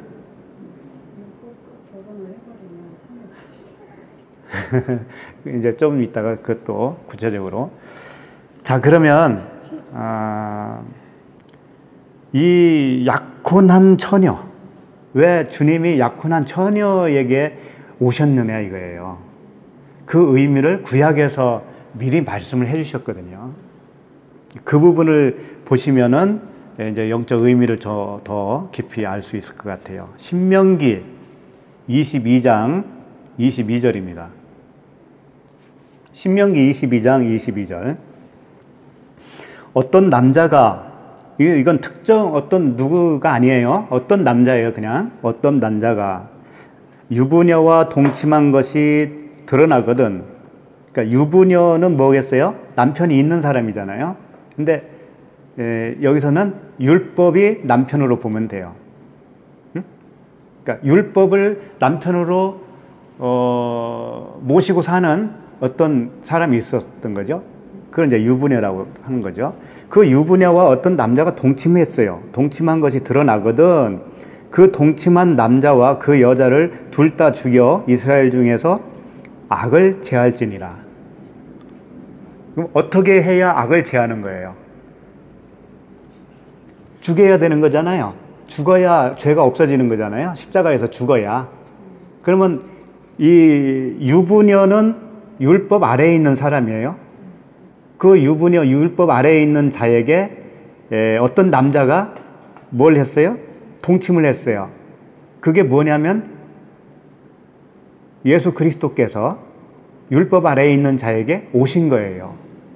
이제 좀 이따가 그것도 구체적으로. 자, 그러면 이 약혼한 처녀, 왜 주님이 약혼한 처녀에게 오셨느냐 이거예요. 그 의미를 구약에서 미리 말씀을 해주셨거든요. 그 부분을 보시면은 이제 영적 의미를 더 깊이 알 수 있을 것 같아요. 신명기 22장 22절입니다. 신명기 22장 22절. 어떤 남자가, 이건 특정 어떤 누구가 아니에요. 어떤 남자예요. 그냥 어떤 남자가 유부녀와 동침한 것이 드러나거든. 그러니까 유부녀는 뭐겠어요? 남편이 있는 사람이잖아요. 근데 여기서는 율법이 남편으로 보면 돼요. 그러니까 율법을 남편으로 모시고 사는 어떤 사람이 있었던 거죠. 그걸 이제 유부녀라고 하는 거죠. 그 유부녀와 어떤 남자가 동침했어요. 동침한 것이 드러나거든 그 동침한 남자와 그 여자를 둘 다 죽여 이스라엘 중에서 악을 제할지니라. 그럼 어떻게 해야 악을 제하는 거예요? 죽여야 되는 거잖아요. 죽어야 죄가 없어지는 거잖아요. 십자가에서 죽어야. 그러면 이 유부녀는 율법 아래에 있는 사람이에요. 그 유부녀, 율법 아래에 있는 자에게 어떤 남자가 뭘 했어요? 동침을 했어요. 그게 뭐냐면 예수 그리스도께서 율법 아래에 있는 자에게 오신 거예요.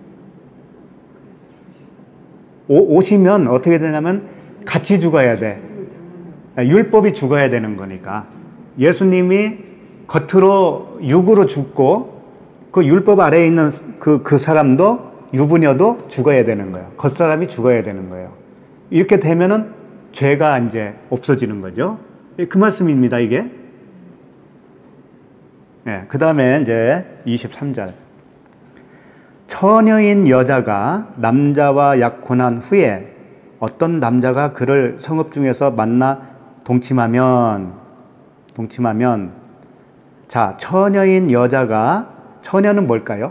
오시면 어떻게 되냐면 같이 죽어야 돼. 율법이 죽어야 되는 거니까. 예수님이 겉으로 육으로 죽고 그 율법 아래에 있는 그 사람도 유부녀도 죽어야 되는 거예요. 겉사람이 죽어야 되는 거예요. 이렇게 되면은 죄가 이제 없어지는 거죠. 그 말씀입니다, 이게. 네, 그 다음에 이제 23절. 처녀인 여자가 남자와 약혼한 후에 어떤 남자가 그를 성읍 중에서 만나 동침하면 자, 처녀인 여자가 처녀는 뭘까요?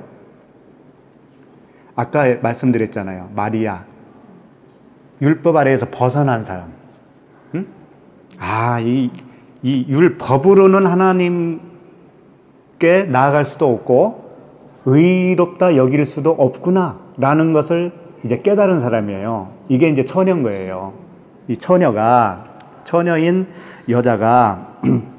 아까 말씀드렸잖아요. 마리아. 율법 아래에서 벗어난 사람. 응? 아, 이 율법으로는 하나님께 나아갈 수도 없고 의롭다 여길 수도 없구나 라는 것을 이제 깨달은 사람이에요. 이게 이제 처녀인 거예요. 이 처녀인 여자가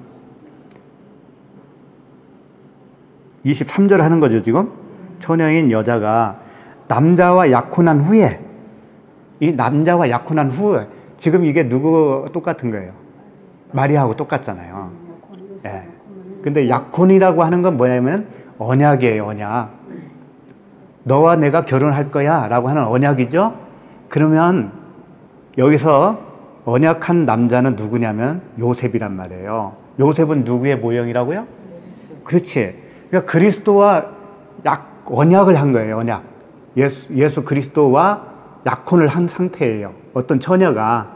23절 하는 거죠, 지금. 처녀인 여자가 남자와 약혼한 후에, 이 남자와 약혼한 후에, 지금 이게 누구 똑같은 거예요? 마리아하고 똑같잖아요. 예. 근데 약혼이라고 하는 건 뭐냐면 언약이에요, 언약. 너와 내가 결혼할 거야 라고 하는 언약이죠. 그러면 여기서 언약한 남자는 누구냐면 요셉이란 말이에요. 요셉은 누구의 모형이라고요? 그렇지. 그러니까 그리스도와 언약을 한 거예요, 언약. 예수 그리스도와 약혼을 한 상태예요. 어떤 처녀가.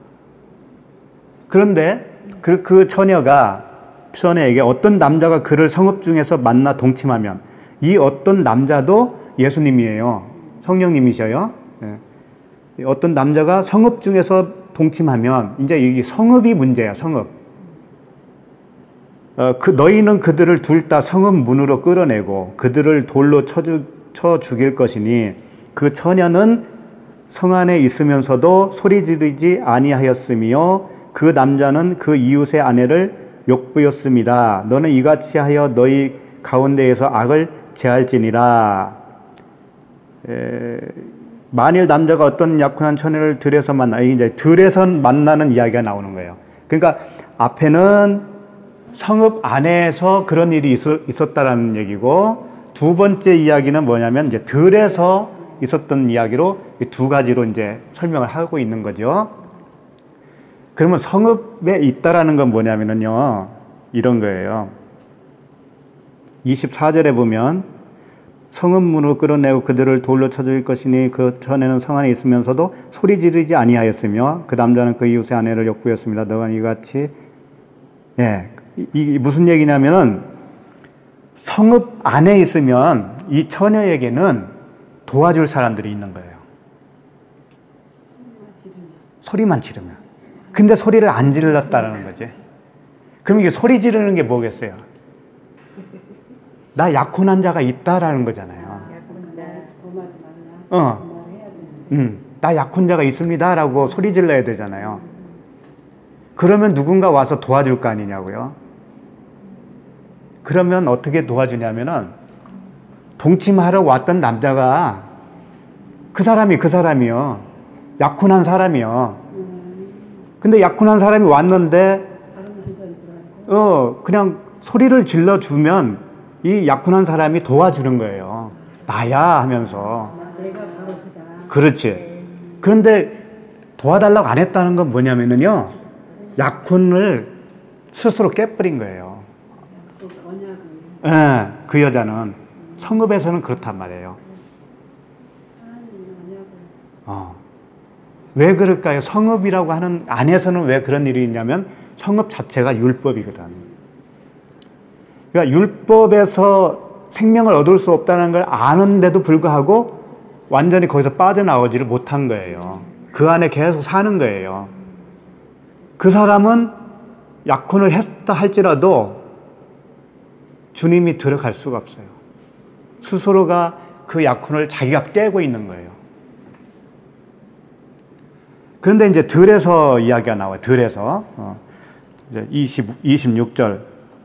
그런데 그 처녀에게 어떤 남자가 그를 성읍 중에서 만나 동침하면 이 어떤 남자도 예수님이에요. 성령님이셔요. 예. 어떤 남자가 성읍 중에서 동침하면 이제 이게 성읍이 문제야, 성읍. 너희는 그들을 둘 다 성읍 문으로 끌어내고 그들을 돌로 쳐 죽일 것이니 그 처녀는 성 안에 있으면서도 소리 지르지 아니하였으며 그 남자는 그 이웃의 아내를 욕부였습니다. 너는 이같이 하여 너희 가운데에서 악을 제할지니라. 만일 남자가 어떤 약혼한 처녀를 들에서 이제 들에서 만나는 이야기가 나오는 거예요. 그러니까 앞에는 성읍 안에서 그런 일이 있었다라는 얘기고, 두 번째 이야기는 뭐냐면 이제 들에서 있었던 이야기로 두 가지로 이제 설명을 하고 있는 거죠. 그러면 성읍에 있다라는 건 뭐냐면요, 이런 거예요. 24절에 보면 성읍 문으로 끌어내고 그들을 돌로 쳐 죽일 것이니 그 전에는 성 안에 있으면서도 소리 지르지 아니하였으며 그 남자는 그 이웃의 아내를 욕부였습니다. 너가 이같이. 이 무슨 얘기냐면은 성읍 안에 있으면 이 처녀에게는 도와줄 사람들이 있는 거예요. 소리만 지르면. 근데 소리를 안 질렀다라는 거지. 그럼 이게 소리 지르는 게 뭐겠어요? 나 약혼한 자가 있다라는 거잖아요. 나 약혼자가 있습니다라고 소리 질러야 되잖아요. 그러면 누군가 와서 도와줄 거 아니냐고요. 그러면 어떻게 도와주냐면은 동침하러 왔던 남자가 그 사람이요. 약혼한 사람이요. 근데 약혼한 사람이 왔는데 그냥 소리를 질러주면 이 약혼한 사람이 도와주는 거예요. 나야 하면서. 내가 바로 그다. 그렇지. 그런데 도와달라고 안 했다는 건 뭐냐면요, 약혼을 스스로 깨버린 거예요. 예, 그 여자는 성읍에서는 그렇단 말이에요. 왜 그럴까요? 성읍이라고 하는 안에서는 왜 그런 일이 있냐면 성읍 자체가 율법이거든. 그러니까 율법에서 생명을 얻을 수 없다는 걸 아는데도 불구하고 완전히 거기서 빠져나오지를 못한 거예요. 그 안에 계속 사는 거예요. 그 사람은 약혼을 했다 할지라도 주님이 들어갈 수가 없어요. 스스로가 그 약혼을 자기가 깨고 있는 거예요. 그런데 이제 들에서 이야기가 나와요. 들에서 25절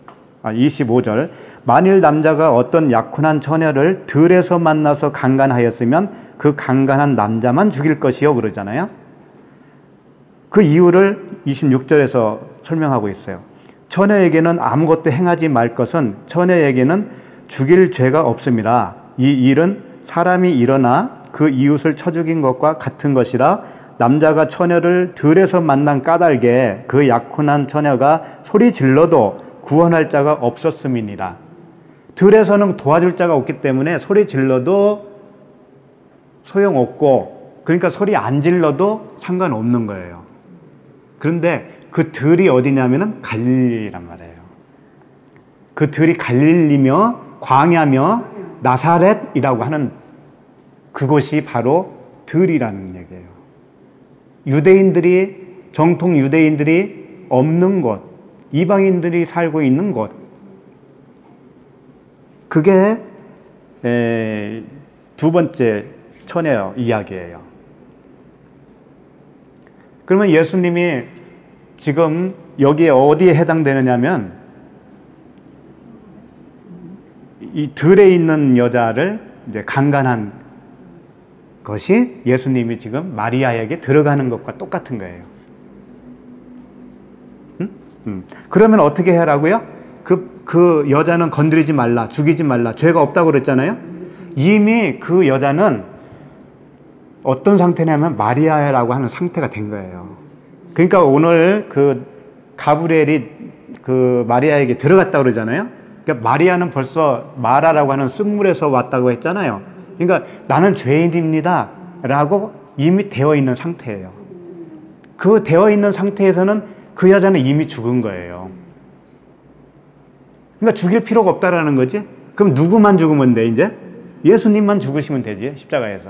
만일 남자가 어떤 약혼한 처녀를 들에서 만나서 강간하였으면 그 강간한 남자만 죽일 것이요 그러잖아요. 그 이유를 26절에서 설명하고 있어요. 처녀에게는 아무것도 행하지 말 것은 처녀에게는 죽일 죄가 없습니다. 이 일은 사람이 일어나 그 이웃을 쳐 죽인 것과 같은 것이라 남자가 처녀를 들에서 만난 까닭에 그 약혼한 처녀가 소리 질러도 구원할 자가 없었음이니라. 들에서는 도와줄 자가 없기 때문에 소리 질러도 소용없고, 그러니까 소리 안 질러도 상관없는 거예요. 그런데 그 들이 어디냐면은 갈릴리란 말이에요. 그 들이 갈릴리며 광야며 나사렛이라고 하는 그곳이 바로 들이라는 얘기예요. 유대인들이, 정통 유대인들이 없는 곳, 이방인들이 살고 있는 곳. 그게 두 번째 처녀 이야기예요. 그러면 예수님이 지금 여기에 어디에 해당되느냐면 이 들에 있는 여자를 이제 강간한 것이 예수님이 지금 마리아에게 들어가는 것과 똑같은 거예요. 그러면 어떻게 하라고요? 그 여자는 건드리지 말라, 죽이지 말라, 죄가 없다고 그랬잖아요. 이미 그 여자는 어떤 상태냐면 마리아라고 하는 상태가 된 거예요. 그러니까 오늘 그 가브리엘이 그 마리아에게 들어갔다고 그러잖아요. 그러니까 마리아는 벌써 마라라고 하는 쓴물에서 왔다고 했잖아요. 그러니까 나는 죄인입니다 라고 이미 되어 있는 상태예요. 그 되어 있는 상태에서는 그 여자는 이미 죽은 거예요. 그러니까 죽일 필요가 없다라는 거지. 그럼 누구만 죽으면 돼 이제? 예수님만 죽으시면 되지, 십자가에서.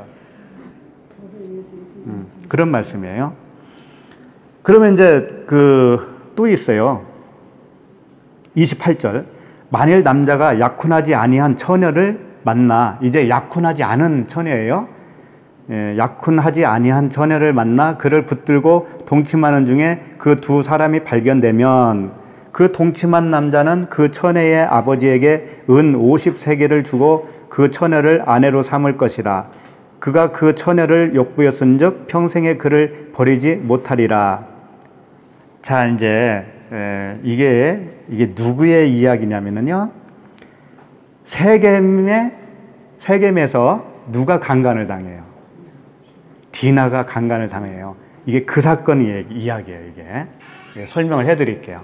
그런 말씀이에요. 그러면 이제 또 있어요. 28절. 만일 남자가 약혼하지 아니한 처녀를 만나, 이제 약혼하지 않은 처녀예요. 약혼하지 아니한 처녀를 만나 그를 붙들고 동침하는 중에 그 두 사람이 발견되면 그 동침한 남자는 그 처녀의 아버지에게 은 50세겔을 주고 그 처녀를 아내로 삼을 것이라. 그가 그 처녀를 욕부였은즉 평생에 그를 버리지 못하리라. 자, 이제 이게 누구의 이야기냐면요, 세겜에서 누가 강간을 당해요? 디나가 강간을 당해요. 이게 그 사건 이야기예요. 이게 설명을 해드릴게요.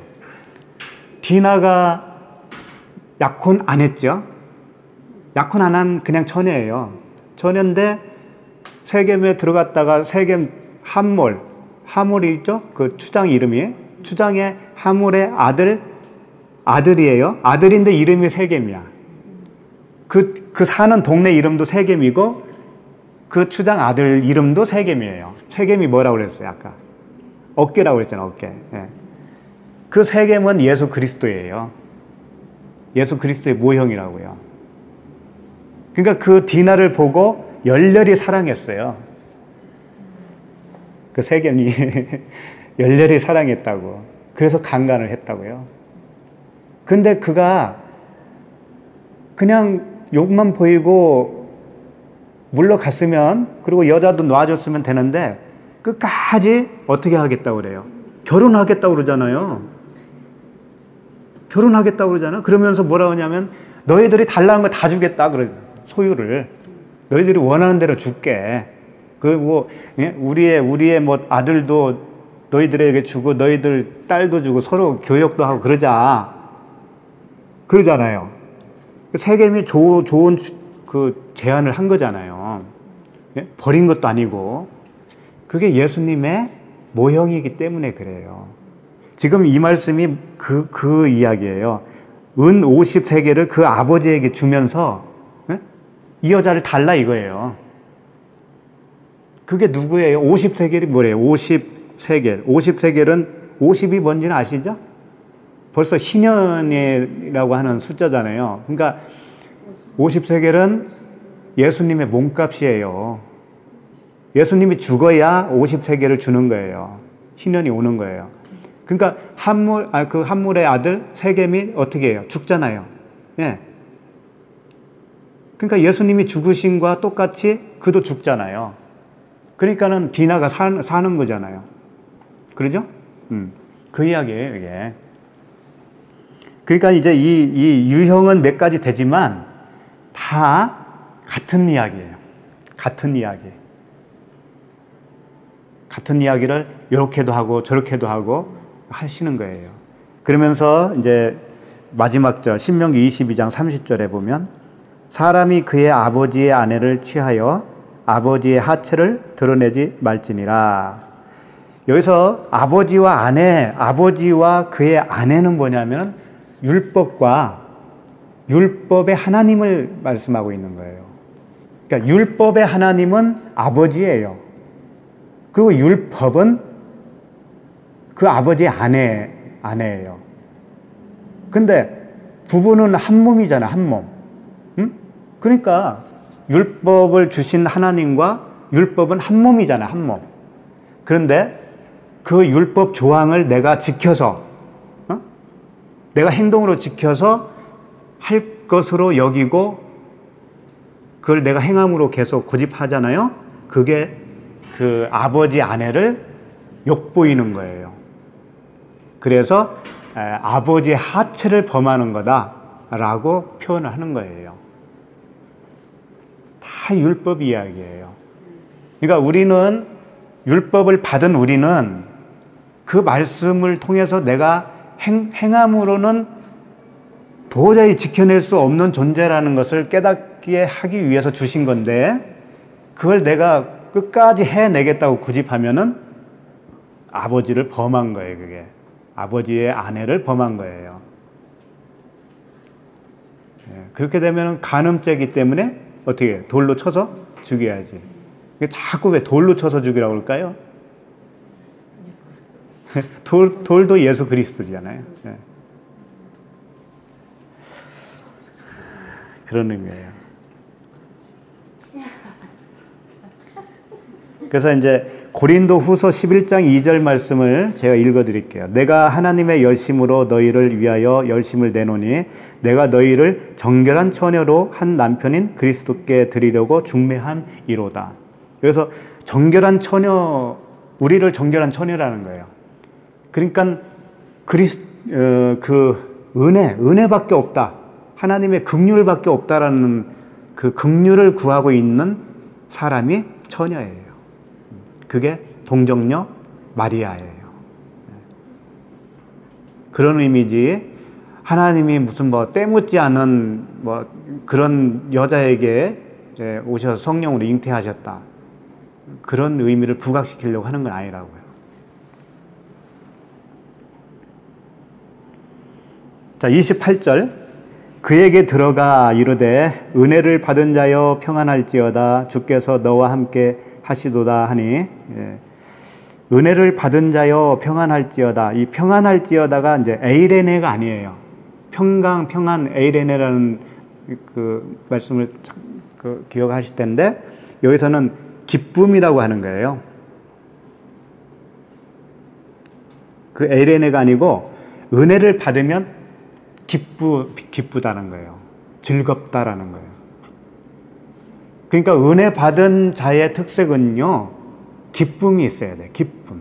디나가 약혼 안 했죠. 약혼 안 한 그냥 처녀예요. 처녀인데 세겜에 들어갔다가 세겜 하몰이 있죠? 그 추장 이름이, 추장의 하몰의 아들이에요. 아들인데 이름이 세겜이야. 그 사는 동네 이름도 세겜이고 그 추장 아들 이름도 세겜이에요. 세겜이 뭐라고 그랬어요 아까? 어깨라고 그랬잖아, 어깨. 예. 그 세겜은 예수 그리스도예요. 예수 그리스도의 모형이라고요. 그러니까 그 디나를 보고 열렬히 사랑했어요. 그 세겜이 열렬히 사랑했다고. 그래서 강간을 했다고요. 근데 그가 그냥 욕만 보이고 물러갔으면, 그리고 여자도 놔줬으면 되는데 끝까지 어떻게 하겠다고 그래요? 결혼하겠다고 그러잖아요. 결혼하겠다고 그러잖아. 그러면서 뭐라고 하냐면 너희들이 달라는 거 다 주겠다 그래. 소유를 너희들이 원하는 대로 줄게. 그리고 우리의 뭐 아들도 너희들에게 주고 너희들 딸도 주고 서로 교역도 하고 그러잖아요. 세겜이 좋은 그 제안을 한 거잖아요. 예? 버린 것도 아니고. 그게 예수님의 모형이기 때문에 그래요. 지금 이 말씀이 그 이야기예요. 은 50세겔을 그 아버지에게 주면서 예? 이 여자를 달라 이거예요. 그게 누구예요? 50세겔이 뭐래요? 50세겔. 50세겔은 50이 뭔지는 아시죠? 벌써 신년이라고 하는 숫자잖아요. 그러니까 50세겔은 예수님의 몸값이에요. 예수님이 죽어야 50세겔을 주는 거예요. 신년이 오는 거예요. 그러니까 그 함물의 아들 세겜이 어떻게 해요? 죽잖아요. 예. 그러니까 예수님이 죽으신과 똑같이 그도 죽잖아요. 그러니까는 디나가 사는 거잖아요. 그러죠? 그 이야기예요, 이게. 그러니까 이제 이 유형은 몇 가지 되지만 다 같은 이야기예요. 같은 이야기. 같은 이야기를 이렇게도 하고 저렇게도 하고 하시는 거예요. 그러면서 이제 마지막 절 신명기 22장 30절에 보면 사람이 그의 아버지의 아내를 취하여 아버지의 하체를 드러내지 말지니라. 여기서 아버지와 아내, 아버지와 그의 아내는 뭐냐면 율법의 하나님을 말씀하고 있는 거예요. 그러니까 율법의 하나님은 아버지예요. 그리고 율법은 그 아버지의 아내예요. 근데 부부는 한 몸이잖아, 한 몸. 응? 그러니까 율법을 주신 하나님과 율법은 한 몸이잖아, 한 몸. 그런데 그 율법 조항을 내가 지켜서, 내가 행동으로 지켜서 할 것으로 여기고 그걸 내가 행함으로 계속 고집하잖아요. 그게 그 아버지 아내를 욕보이는 거예요. 그래서 아버지의 하체를 범하는 거다라고 표현을 하는 거예요. 다 율법 이야기예요. 그러니까 우리는 율법을 받은 우리는 그 말씀을 통해서 내가 행함으로는 도저히 지켜낼 수 없는 존재라는 것을 깨닫게 하기 위해서 주신 건데 그걸 내가 끝까지 해내겠다고 고집하면은 아버지를 범한 거예요. 그게 아버지의 아내를 범한 거예요. 그렇게 되면 간음죄이기 때문에 어떻게 해요? 돌로 쳐서 죽여야지. 자꾸 왜 돌로 쳐서 죽이라고 그럴까요? 돌도 예수 그리스도잖아요. 그런 의미예요. 그래서 이제 고린도 후서 11장 2절 말씀을 제가 읽어드릴게요. 내가 하나님의 열심으로 너희를 위하여 열심을 내노니 내가 너희를 정결한 처녀로 한 남편인 그리스도께 드리려고 중매함이로다. 그래서 정결한 처녀, 우리를 정결한 처녀라는 거예요. 그러니까 그 은혜밖에 없다. 하나님의 긍휼밖에 없다라는 그 긍휼을 구하고 있는 사람이 처녀예요. 그게 동정녀 마리아예요. 그런 의미지 하나님이 무슨 뭐 때묻지 않은 뭐 그런 여자에게 오셔서 성령으로 잉태하셨다. 그런 의미를 부각시키려고 하는 건 아니라고요. 자, 28절. 그에게 들어가 이르되 은혜를 받은 자여 평안할지어다 주께서 너와 함께 하시도다 하니, 은혜를 받은 자여 평안할지어다. 이 평안할지어다가 이제 에이레네가 아니에요. 평안 에이레네라는 그 말씀을 기억하실 텐데 여기서는 기쁨이라고 하는 거예요. 그 에이레네가 아니고 은혜를 받으면 기쁘다는 거예요. 즐겁다라는 거예요. 그러니까 은혜 받은 자의 특색은요, 기쁨이 있어야 돼요.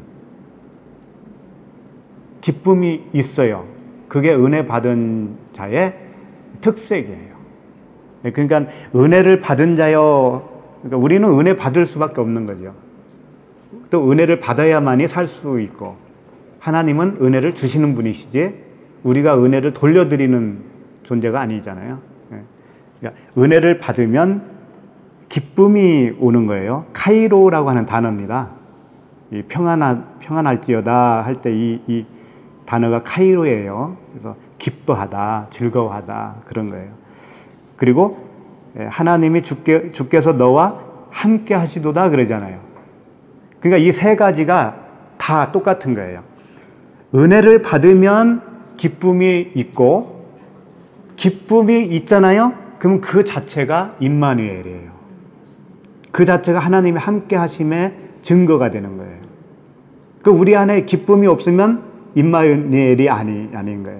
기쁨이 있어요. 그게 은혜 받은 자의 특색이에요. 그러니까 은혜를 받은 자여, 그러니까 우리는 은혜 받을 수밖에 없는 거죠. 또 은혜를 받아야만이 살 수 있고, 하나님은 은혜를 주시는 분이시지 우리가 은혜를 돌려드리는 존재가 아니잖아요. 그러니까 은혜를 받으면 기쁨이 오는 거예요. 카이로라고 하는 단어입니다. 이 평안할지어다 할 때 이 단어가 카이로예요. 그래서 기뻐하다, 즐거워하다 그런 거예요. 그리고 하나님이 주께서 너와 함께 하시도다 그러잖아요. 그러니까 이 세 가지가 다 똑같은 거예요. 은혜를 받으면 기쁨이 있고, 기쁨이 있잖아요. 그럼 그 자체가 임마누엘이에요. 그 자체가 하나님이 함께 하심의 증거가 되는 거예요. 그 우리 안에 기쁨이 없으면 임마누엘이 아닌 거예요.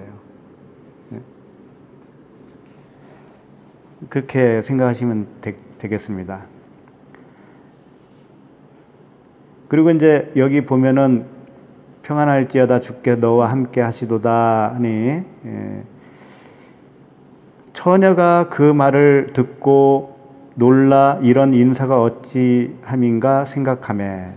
그렇게 생각하시면 되겠습니다. 그리고 이제 여기 보면은 평안할지어다 주께 너와 함께 하시도다 하니, 처녀가 그 말을 듣고 놀라 이런 인사가 어찌함인가 생각하매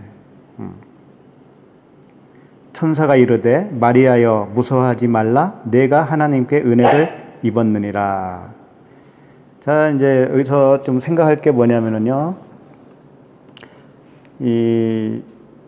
천사가 이르되 마리아여 무서워하지 말라 내가 하나님께 은혜를 입었느니라. 자, 이제 여기서 좀 생각할 게 뭐냐면은요, 이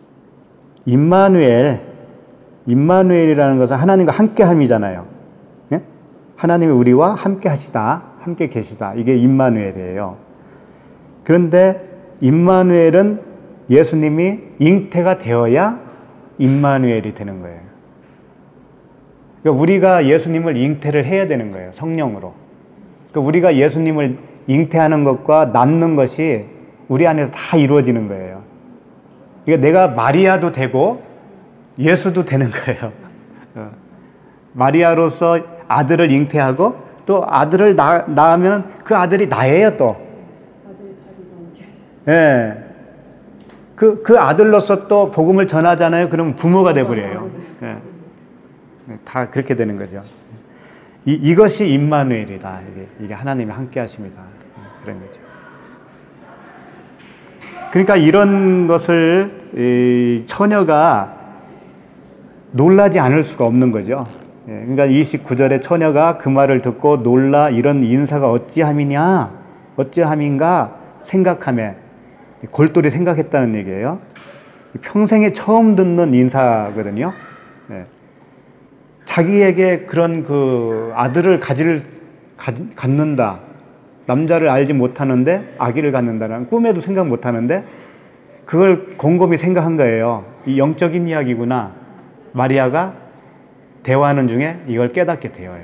임마누엘이라는 것은 하나님과 함께함이잖아요. 예? 하나님이 우리와 함께 하시다, 함께 계시다. 이게 임마누엘이에요. 그런데 임마누엘은 예수님이 잉태가 되어야 임마누엘이 되는 거예요. 그러니까 우리가 예수님을 잉태를 해야 되는 거예요. 성령으로. 그러니까 우리가 예수님을 잉태하는 것과 낳는 것이 우리 안에서 다 이루어지는 거예요. 그러니까 내가 마리아도 되고 예수도 되는 거예요. 마리아로서 아들을 잉태하고 또 아들을 낳으면 그 아들이 나예요 또. 예. 그 아들로서 또 복음을 전하잖아요. 그러면 부모가 돼버려요. 예. 다 그렇게 되는 거죠. 이것이 임마누엘이다. 이게 하나님이 함께 하십니다. 그런 거죠. 그러니까 이런 것을 이 처녀가 놀라지 않을 수가 없는 거죠. 그러니까 29절에 처녀가 그 말을 듣고 놀라 이런 인사가 어찌함인가 생각하며, 골똘히 생각했다는 얘기예요. 평생에 처음 듣는 인사거든요. 자기에게 그런 그 아들을 갖는다, 남자를 알지 못하는데 아기를 갖는다는 꿈에도 생각 못하는데 그걸 곰곰이 생각한 거예요. 이 영적인 이야기구나. 마리아가 대화하는 중에 이걸 깨닫게 되어요.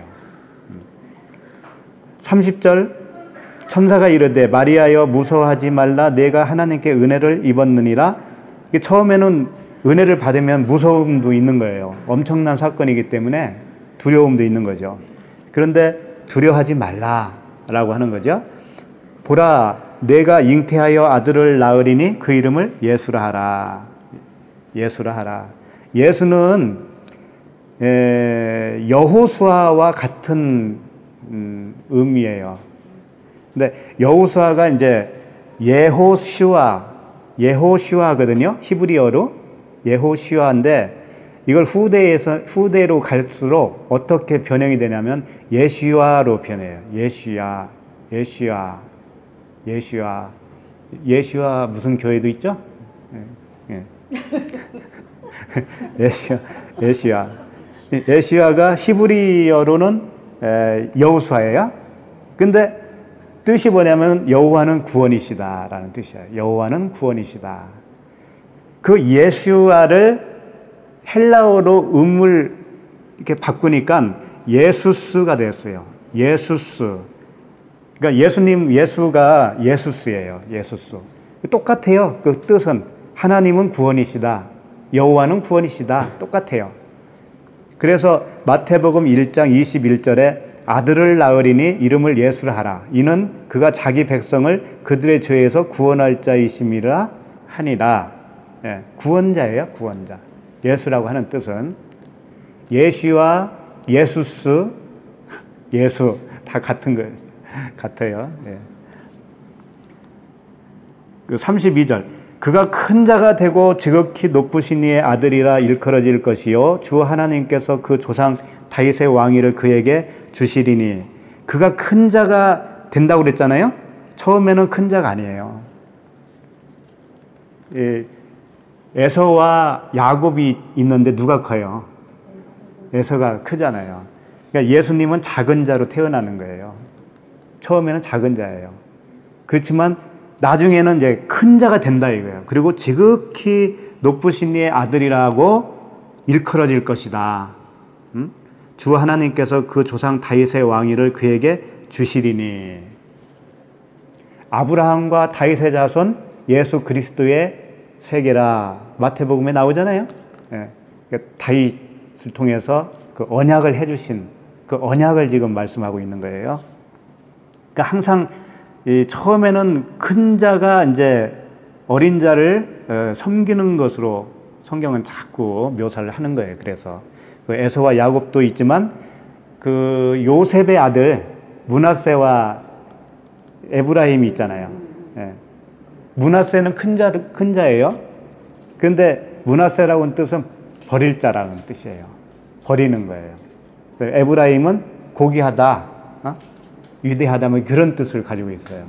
30절 천사가 이르되 마리아여 무서워하지 말라 내가 하나님께 은혜를 입었느니라. 처음에는 은혜를 받으면 무서움도 있는 거예요. 엄청난 사건이기 때문에 두려움도 있는 거죠. 그런데 두려워하지 말라라고 하는 거죠. 보라 내가 잉태하여 아들을 낳으리니 그 이름을 예수라 하라. 예수라 하라. 예수는 여호수아와 같은 의미예요. 근데 여호수아가 이제 예호슈아거든요. 히브리어로 예호슈아인데 이걸 후대로 갈수록 어떻게 변형이 되냐면 예슈아로 변해요. 예슈아 무슨 교회도 있죠? 예슈아가 히브리어로는 여호수아예요. 근데 뜻이 뭐냐면 여호와는 구원이시다라는 뜻이에요. 여호와는 구원이시다. 그 예슈아를 헬라어로 음을 이렇게 바꾸니까 예수스가 됐어요. 예수스. 그러니까 예수가 예수스예요. 예수스. 똑같아요. 그 뜻은 하나님은 구원이시다. 여호와는 구원이시다. 똑같아요. 그래서 마태복음 1장 21절에 아들을 낳으리니 이름을 예수라 하라. 이는 그가 자기 백성을 그들의 죄에서 구원할 자이심이라 하니라. 예, 구원자예요. 구원자. 예수라고 하는 뜻은 예시와 예수스, 예수 다 같은 거예요. 같아요. 예. 32절 그가 큰 자가 되고 지극히 높으신 이의 아들이라 일컬어질 것이요 주 하나님께서 그 조상 다윗의 왕위를 그에게 주시리니. 그가 큰 자가 된다고 그랬잖아요. 처음에는 큰 자가 아니에요. 에서와 야곱이 있는데 누가 커요? 에서가 크잖아요. 그러니까 예수님은 작은 자로 태어나는 거예요. 처음에는 작은 자예요. 그렇지만 나중에는 이제 큰 자가 된다 이거예요. 그리고 지극히 높으신 이의 아들이라고 일컬어질 것이다. 주 하나님께서 그 조상 다윗의 왕위를 그에게 주시리니. 아브라함과 다윗의 자손 예수 그리스도의 세계라. 마태복음에 나오잖아요. 다윗을 통해서 그 언약을 해주신 그 언약을 지금 말씀하고 있는 거예요. 그러니까 항상 처음에는 큰 자가 이제 어린 자를 섬기는 것으로 성경은 자꾸 묘사를 하는 거예요. 그래서 그 에서와 야곱도 있지만 그 요셉의 아들 므낫세와 에브라임이 있잖아요. 므낫세는 큰 자예요. 그런데 므낫세라고는 뜻은 버릴 자라는 뜻이에요. 버리는 거예요. 에브라임은 고귀하다, 위대하다, 뭐 그런 뜻을 가지고 있어요.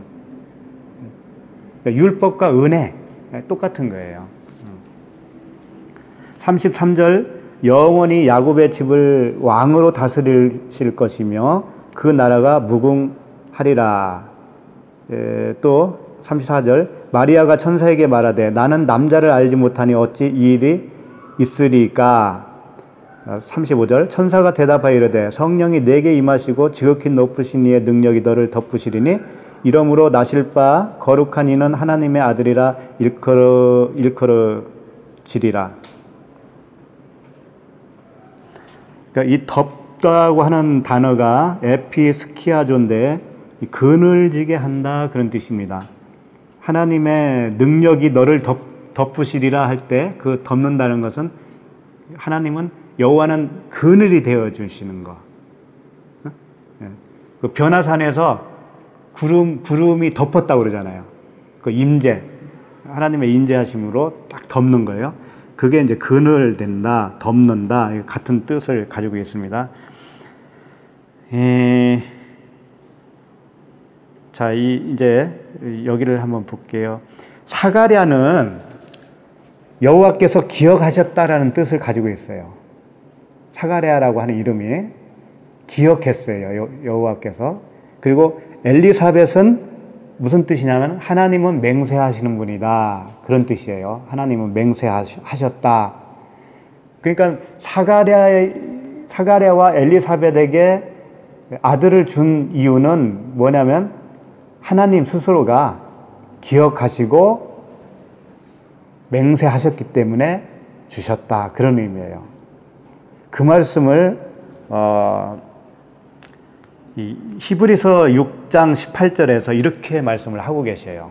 그러니까 율법과 은혜 똑같은 거예요. 33절 영원히 야곱의 집을 왕으로 다스리실 것이며 그 나라가 무궁하리라. 또 34절 마리아가 천사에게 말하되 나는 남자를 알지 못하니 어찌 이 일이 있으리까. 35절 천사가 대답하여 이르되 성령이 내게 임하시고 지극히 높으신 이의 능력이 너를 덮으시리니 이러므로 나실 바 거룩한 이는 하나님의 아들이라 일컬어지리라. 그러니까 이 덮다고 하는 단어가 에피스키아조인데 그늘지게 한다 그런 뜻입니다. 하나님의 능력이 너를 덮으시리라 할 때 그 덮는다는 것은 하나님은 여호와는 그늘이 되어 주시는 거. 그 변화산에서 구름이 덮었다고 그러잖아요. 그 임재, 하나님의 임재하심으로 딱 덮는 거예요. 그게 이제 그늘 된다, 덮는다, 같은 뜻을 가지고 있습니다. 자, 이제 여기를 한번 볼게요. 사가랴는 여호와께서 기억하셨다라는 뜻을 가지고 있어요. 사가랴라고 하는 이름이 기억했어요. 여호와께서. 그리고 엘리사벳은 무슨 뜻이냐면 하나님은 맹세하시는 분이다. 그런 뜻이에요. 하나님은 맹세하셨다. 그러니까 사가랴와 엘리사벳에게 아들을 준 이유는 뭐냐면 하나님 스스로가 기억하시고 맹세하셨기 때문에 주셨다. 그런 의미예요. 그 말씀을 이 히브리서 6장 18절에서 이렇게 말씀을 하고 계셔요.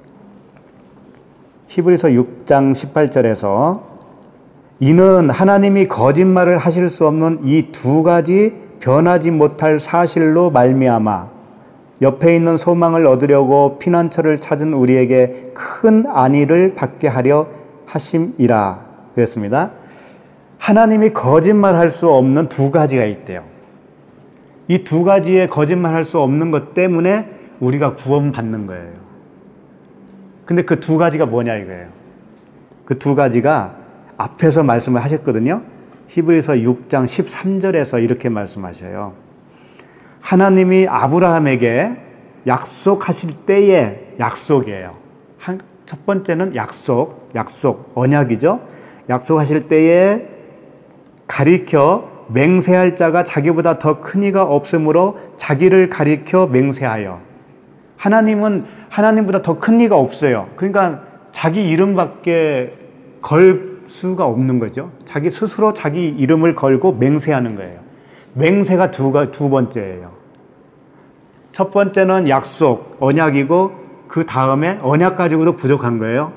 히브리서 6장 18절에서 이는 하나님이 거짓말을 하실 수 없는 이 두 가지 변하지 못할 사실로 말미암아 옆에 있는 소망을 얻으려고 피난처를 찾은 우리에게 큰 안위를 받게 하려 하심이라 그랬습니다. 하나님이 거짓말할 수 없는 두 가지가 있대요. 이 두 가지의 거짓말할 수 없는 것 때문에 우리가 구원받는 거예요. 근데 그 두 가지가 뭐냐 이거예요. 그 두 가지가 앞에서 말씀을 하셨거든요. 히브리서 6장 13절에서 이렇게 말씀하셔요. 하나님이 아브라함에게 약속하실 때의 약속이에요. 첫 번째는 약속, 언약이죠. 약속하실 때에 가리켜 맹세할 자가 자기보다 더 큰 이가 없으므로 자기를 가리켜 맹세하여. 하나님은 하나님보다 더 큰 이가 없어요. 그러니까 자기 이름밖에 걸 수가 없는 거죠. 자기 스스로 자기 이름을 걸고 맹세하는 거예요. 맹세가 두 번째예요. 첫 번째는 약속, 언약이고 그 다음에 언약 가지고도 부족한 거예요.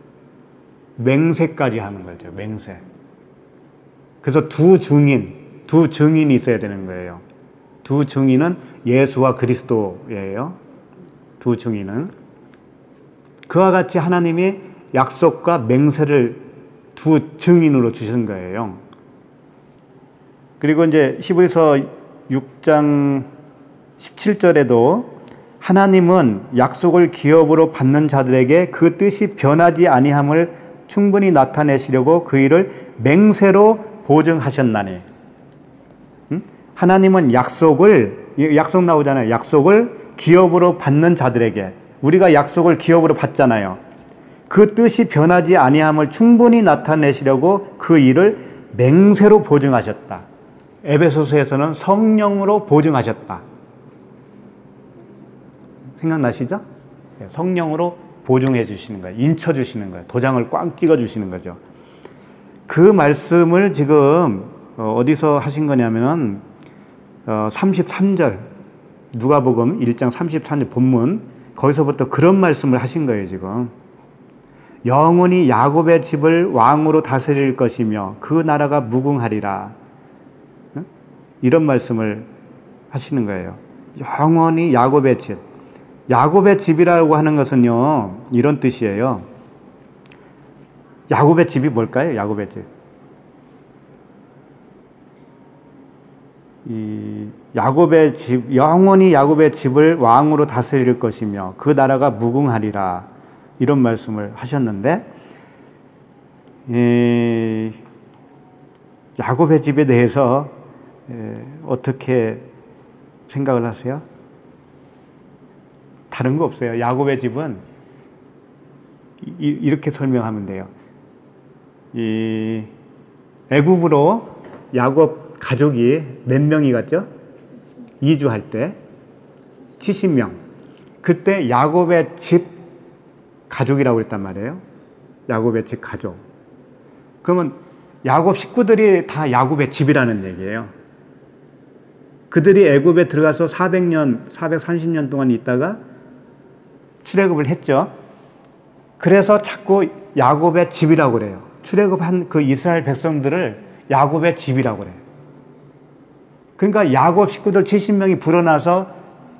맹세까지 하는 거죠. 맹세. 그래서 두 증인이 있어야 되는 거예요. 두 증인은 예수와 그리스도예요. 두 증인은. 그와 같이 하나님이 약속과 맹세를 두 증인으로 주신 거예요. 그리고 이제 히브리서 6장 17절에도 하나님은 약속을 기업으로 받는 자들에게 그 뜻이 변하지 아니함을 충분히 나타내시려고 그 일을 맹세로 보증하셨나니. 하나님은 약속 나오잖아요. 약속을 기업으로 받는 자들에게, 우리가 약속을 기업으로 받잖아요. 그 뜻이 변하지 아니함을 충분히 나타내시려고 그 일을 맹세로 보증하셨다. 에베소서에서는 성령으로 보증하셨다. 생각나시죠? 성령으로 보증해 주시는 거예요. 인쳐 주시는 거예요. 도장을 꽉 찍어 주시는 거죠. 그 말씀을 지금 어디서 하신 거냐면은 33절 누가복음 1장 33절 본문, 거기서부터 그런 말씀을 하신 거예요. 지금 영원히 야곱의 집을 왕으로 다스릴 것이며 그 나라가 무궁하리라, 이런 말씀을 하시는 거예요. 영원히 야곱의 집. 야곱의 집이라고 하는 것은요, 이런 뜻이에요. 야곱의 집이 뭘까요? 야곱의 집. 이 야곱의 집, 영원히 야곱의 집을 왕으로 다스릴 것이며 그 나라가 무궁하리라, 이런 말씀을 하셨는데, 야곱의 집에 대해서 어떻게 생각을 하세요? 다른 거 없어요. 야곱의 집은 이렇게 설명하면 돼요. 이 애굽으로 야곱 가족이 몇 명이 갔죠? 이주할 때 70명. 그때 야곱의 집 가족이라고 그랬단 말이에요. 야곱의 집 가족. 그러면 야곱 식구들이 다 야곱의 집이라는 얘기예요. 그들이 애굽에 들어가서 430년 동안 있다가 출애굽을 했죠. 그래서 자꾸 야곱의 집이라고 그래요. 출애굽한 그 이스라엘 백성들을 야곱의 집이라고 그래요. 그러니까 야곱 식구들 70명이 불어나서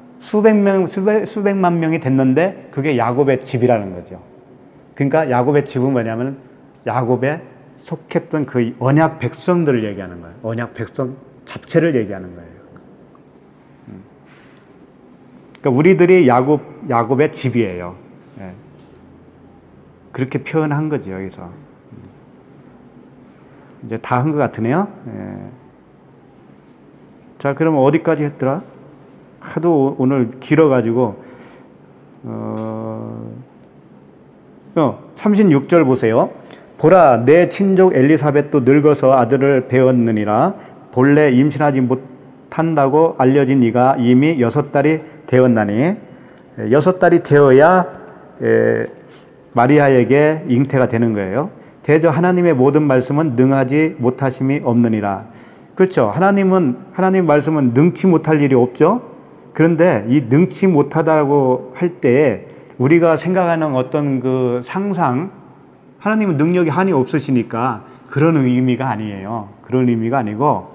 수백만 명이 됐는데 그게 야곱의 집이라는 거죠. 그러니까 야곱의 집은 뭐냐면 야곱에 속했던 그 언약 백성들을 얘기하는 거예요. 언약 백성 자체를 얘기하는 거예요. 그러니까 우리들이 야곱의 집이에요. 예. 그렇게 표현한 거죠, 여기서. 이제 다 한 것 같으네요. 예. 자, 그러면 어디까지 했더라? 하도 오늘 길어가지고, 36절 보세요. 보라, 내 친족 엘리사벳도 늙어서 아들을 배웠느니라. 본래 임신하지 못한다고 알려진 이가 이미 6달이 되었나니, 6달이 되어야 마리아에게 잉태가 되는 거예요. 대저 하나님의 모든 말씀은 능하지 못하심이 없느니라. 그렇죠. 하나님 말씀은 능치 못할 일이 없죠. 그런데 이 능치 못하다고 할 때 우리가 생각하는 어떤 그 상상, 하나님은 능력이 한이 없으시니까 그런 의미가 아니에요. 그런 의미가 아니고,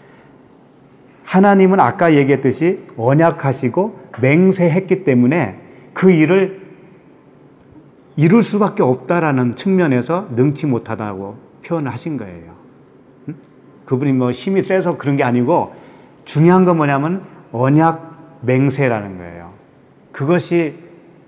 하나님은 아까 얘기했듯이 언약하시고 맹세했기 때문에 그 일을 이룰 수밖에 없다라는 측면에서 능치 못하다고 표현하신 거예요. 그분이 뭐 힘이 세서 그런 게 아니고, 중요한 건 뭐냐면 언약 맹세라는 거예요. 그것이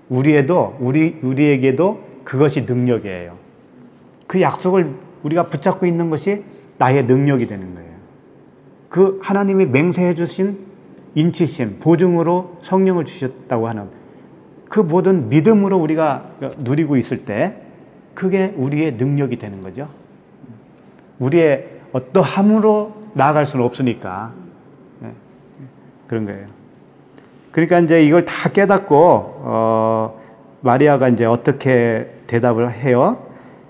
우리에게도 그것이 능력이에요. 그 약속을 우리가 붙잡고 있는 것이 나의 능력이 되는 거예요. 그 하나님이 맹세해 주신 인치심, 보증으로 성령을 주셨다고 하는 그 모든 믿음으로 우리가 누리고 있을 때 그게 우리의 능력이 되는 거죠. 우리의 어떠함으로 나아갈 수는 없으니까. 그런 거예요. 그러니까 이제 이걸 다 깨닫고 마리아가 이제 어떻게 대답을 해요?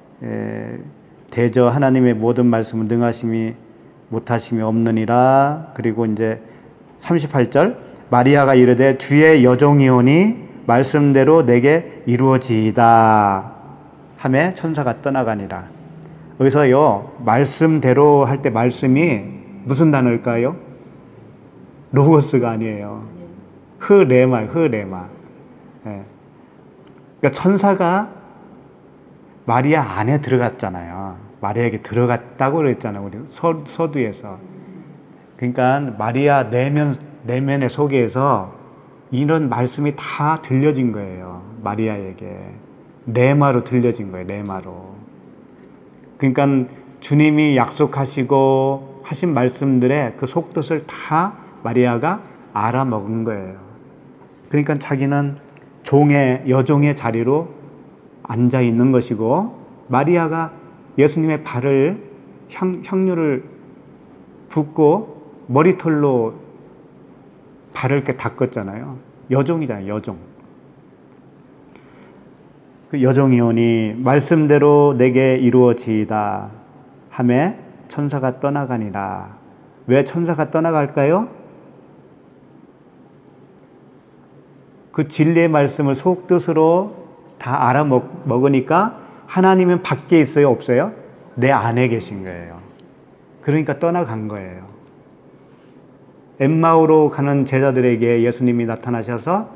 대저 하나님의 모든 말씀은 능하심이 못하심이 없느니라. 그리고 이제 38절, 마리아가 이르되 주의 여종이오니 말씀대로 내게 이루어지이다 하매 천사가 떠나가니라. 여기서요, 말씀대로 할 때 말씀이 무슨 단어일까요? 로고스가 아니에요. 흐레마. 예. 그러니까 천사가 마리아 안에 들어갔잖아요. 마리아에게 들어갔다고 그랬잖아요. 우리 서두에서. 그러니까 마리아 내면의 속에서 이런 말씀이 다 들려진 거예요. 마리아에게. 레마로 들려진 거예요. 레마로. 그러니까 주님이 약속하시고 하신 말씀들의 그 속뜻을 다 마리아가 알아먹은 거예요. 그러니까 자기는 여종의 자리로 앉아 있는 것이고, 마리아가 예수님의 발을 향유를 붓고 머리털로 발을 이렇게 닦았잖아요. 여종이잖아요. 여종. 그 여종이오니 말씀대로 내게 이루어지이다 하매 천사가 떠나가니라. 왜 천사가 떠나갈까요? 그 진리의 말씀을 속뜻으로 다 알아먹으니까 하나님은 밖에 있어요? 없어요? 내 안에 계신 거예요. 그러니까 떠나간 거예요. 엠마오로 가는 제자들에게 예수님이 나타나셔서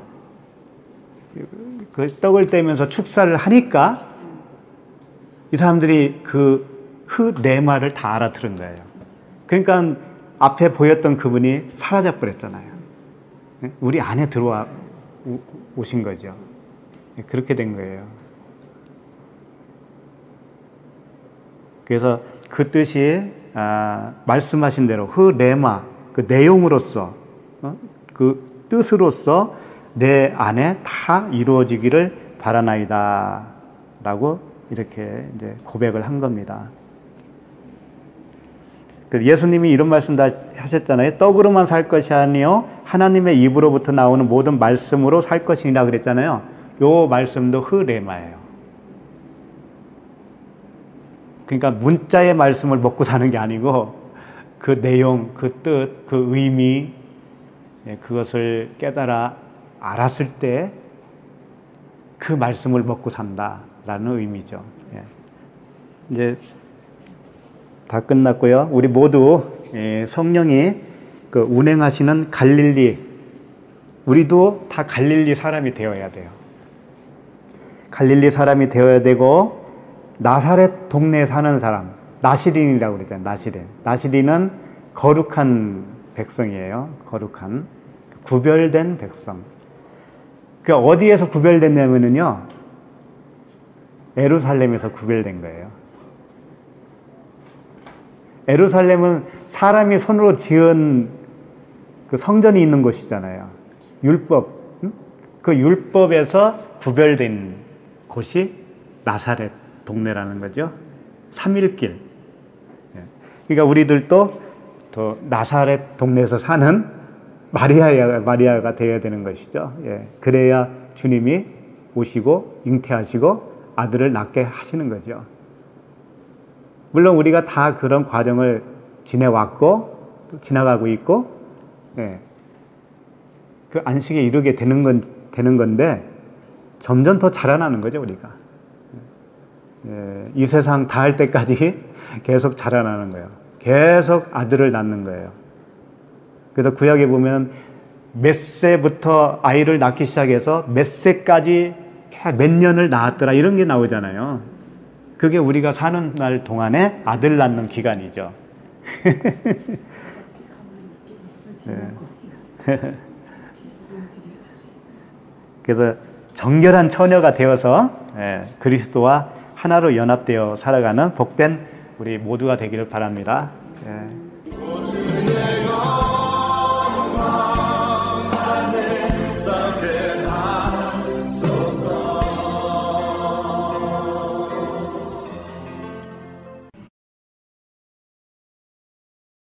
그 떡을 떼면서 축사를 하니까 이 사람들이 그 레마를 다 알아들은 거예요. 그러니까 앞에 보였던 그분이 사라져 버렸잖아요. 우리 안에 들어와 오신 거죠. 그렇게 된 거예요. 그래서 그 뜻이 말씀하신 대로 레마, 그 내용으로서, 그 뜻으로서 내 안에 다 이루어지기를 바라나이다 라고 이렇게 이제 고백을 한 겁니다. 예수님이 이런 말씀 다 하셨잖아요. 떡으로만 살 것이 아니요 하나님의 입으로부터 나오는 모든 말씀으로 살 것이니라 그랬잖아요. 요 말씀도 레마예요. 그러니까 문자의 말씀을 먹고 사는 게 아니고 그 내용, 그 뜻, 그 의미, 그것을 깨달아 알았을 때 그 말씀을 먹고 산다라는 의미죠. 이제 다 끝났고요. 우리 모두 성령이 그 운행하시는 갈릴리, 우리도 다 갈릴리 사람이 되어야 돼요. 갈릴리 사람이 되어야 되고, 나사렛 동네에 사는 사람, 나시린이라고 그러잖아요. 나시린. 나시린은 거룩한 백성이에요. 거룩한, 구별된 백성. 그 어디에서 구별됐냐면요, 예루살렘에서 구별된 거예요. 예루살렘은 사람이 손으로 지은 그 성전이 있는 곳이잖아요. 율법. 그 율법에서 구별된 곳이 나사렛 동네라는 거죠. 3일길. 그러니까 우리들도 더 나사렛 동네에서 사는 마리아가 되어야 되는 것이죠. 그래야 주님이 오시고 잉태하시고 아들을 낳게 하시는 거죠. 물론 우리가 다 그런 과정을 지내왔고 또 지나가고 있고, 그 안식에 이르게 되는 건데 점점 더 자라나는 거죠, 우리가. 이 세상 닿을 때까지 계속 자라나는 거예요. 계속 아들을 낳는 거예요. 그래서 구약에 보면 몇 세부터 아이를 낳기 시작해서 몇 세까지 몇 년을 낳았더라 이런 게 나오잖아요. 그게 우리가 사는 날 동안에 아들 낳는 기간이죠. 그래서 정결한 처녀가 되어서 그리스도와 하나로 연합되어 살아가는 복된 우리 모두가 되기를 바랍니다.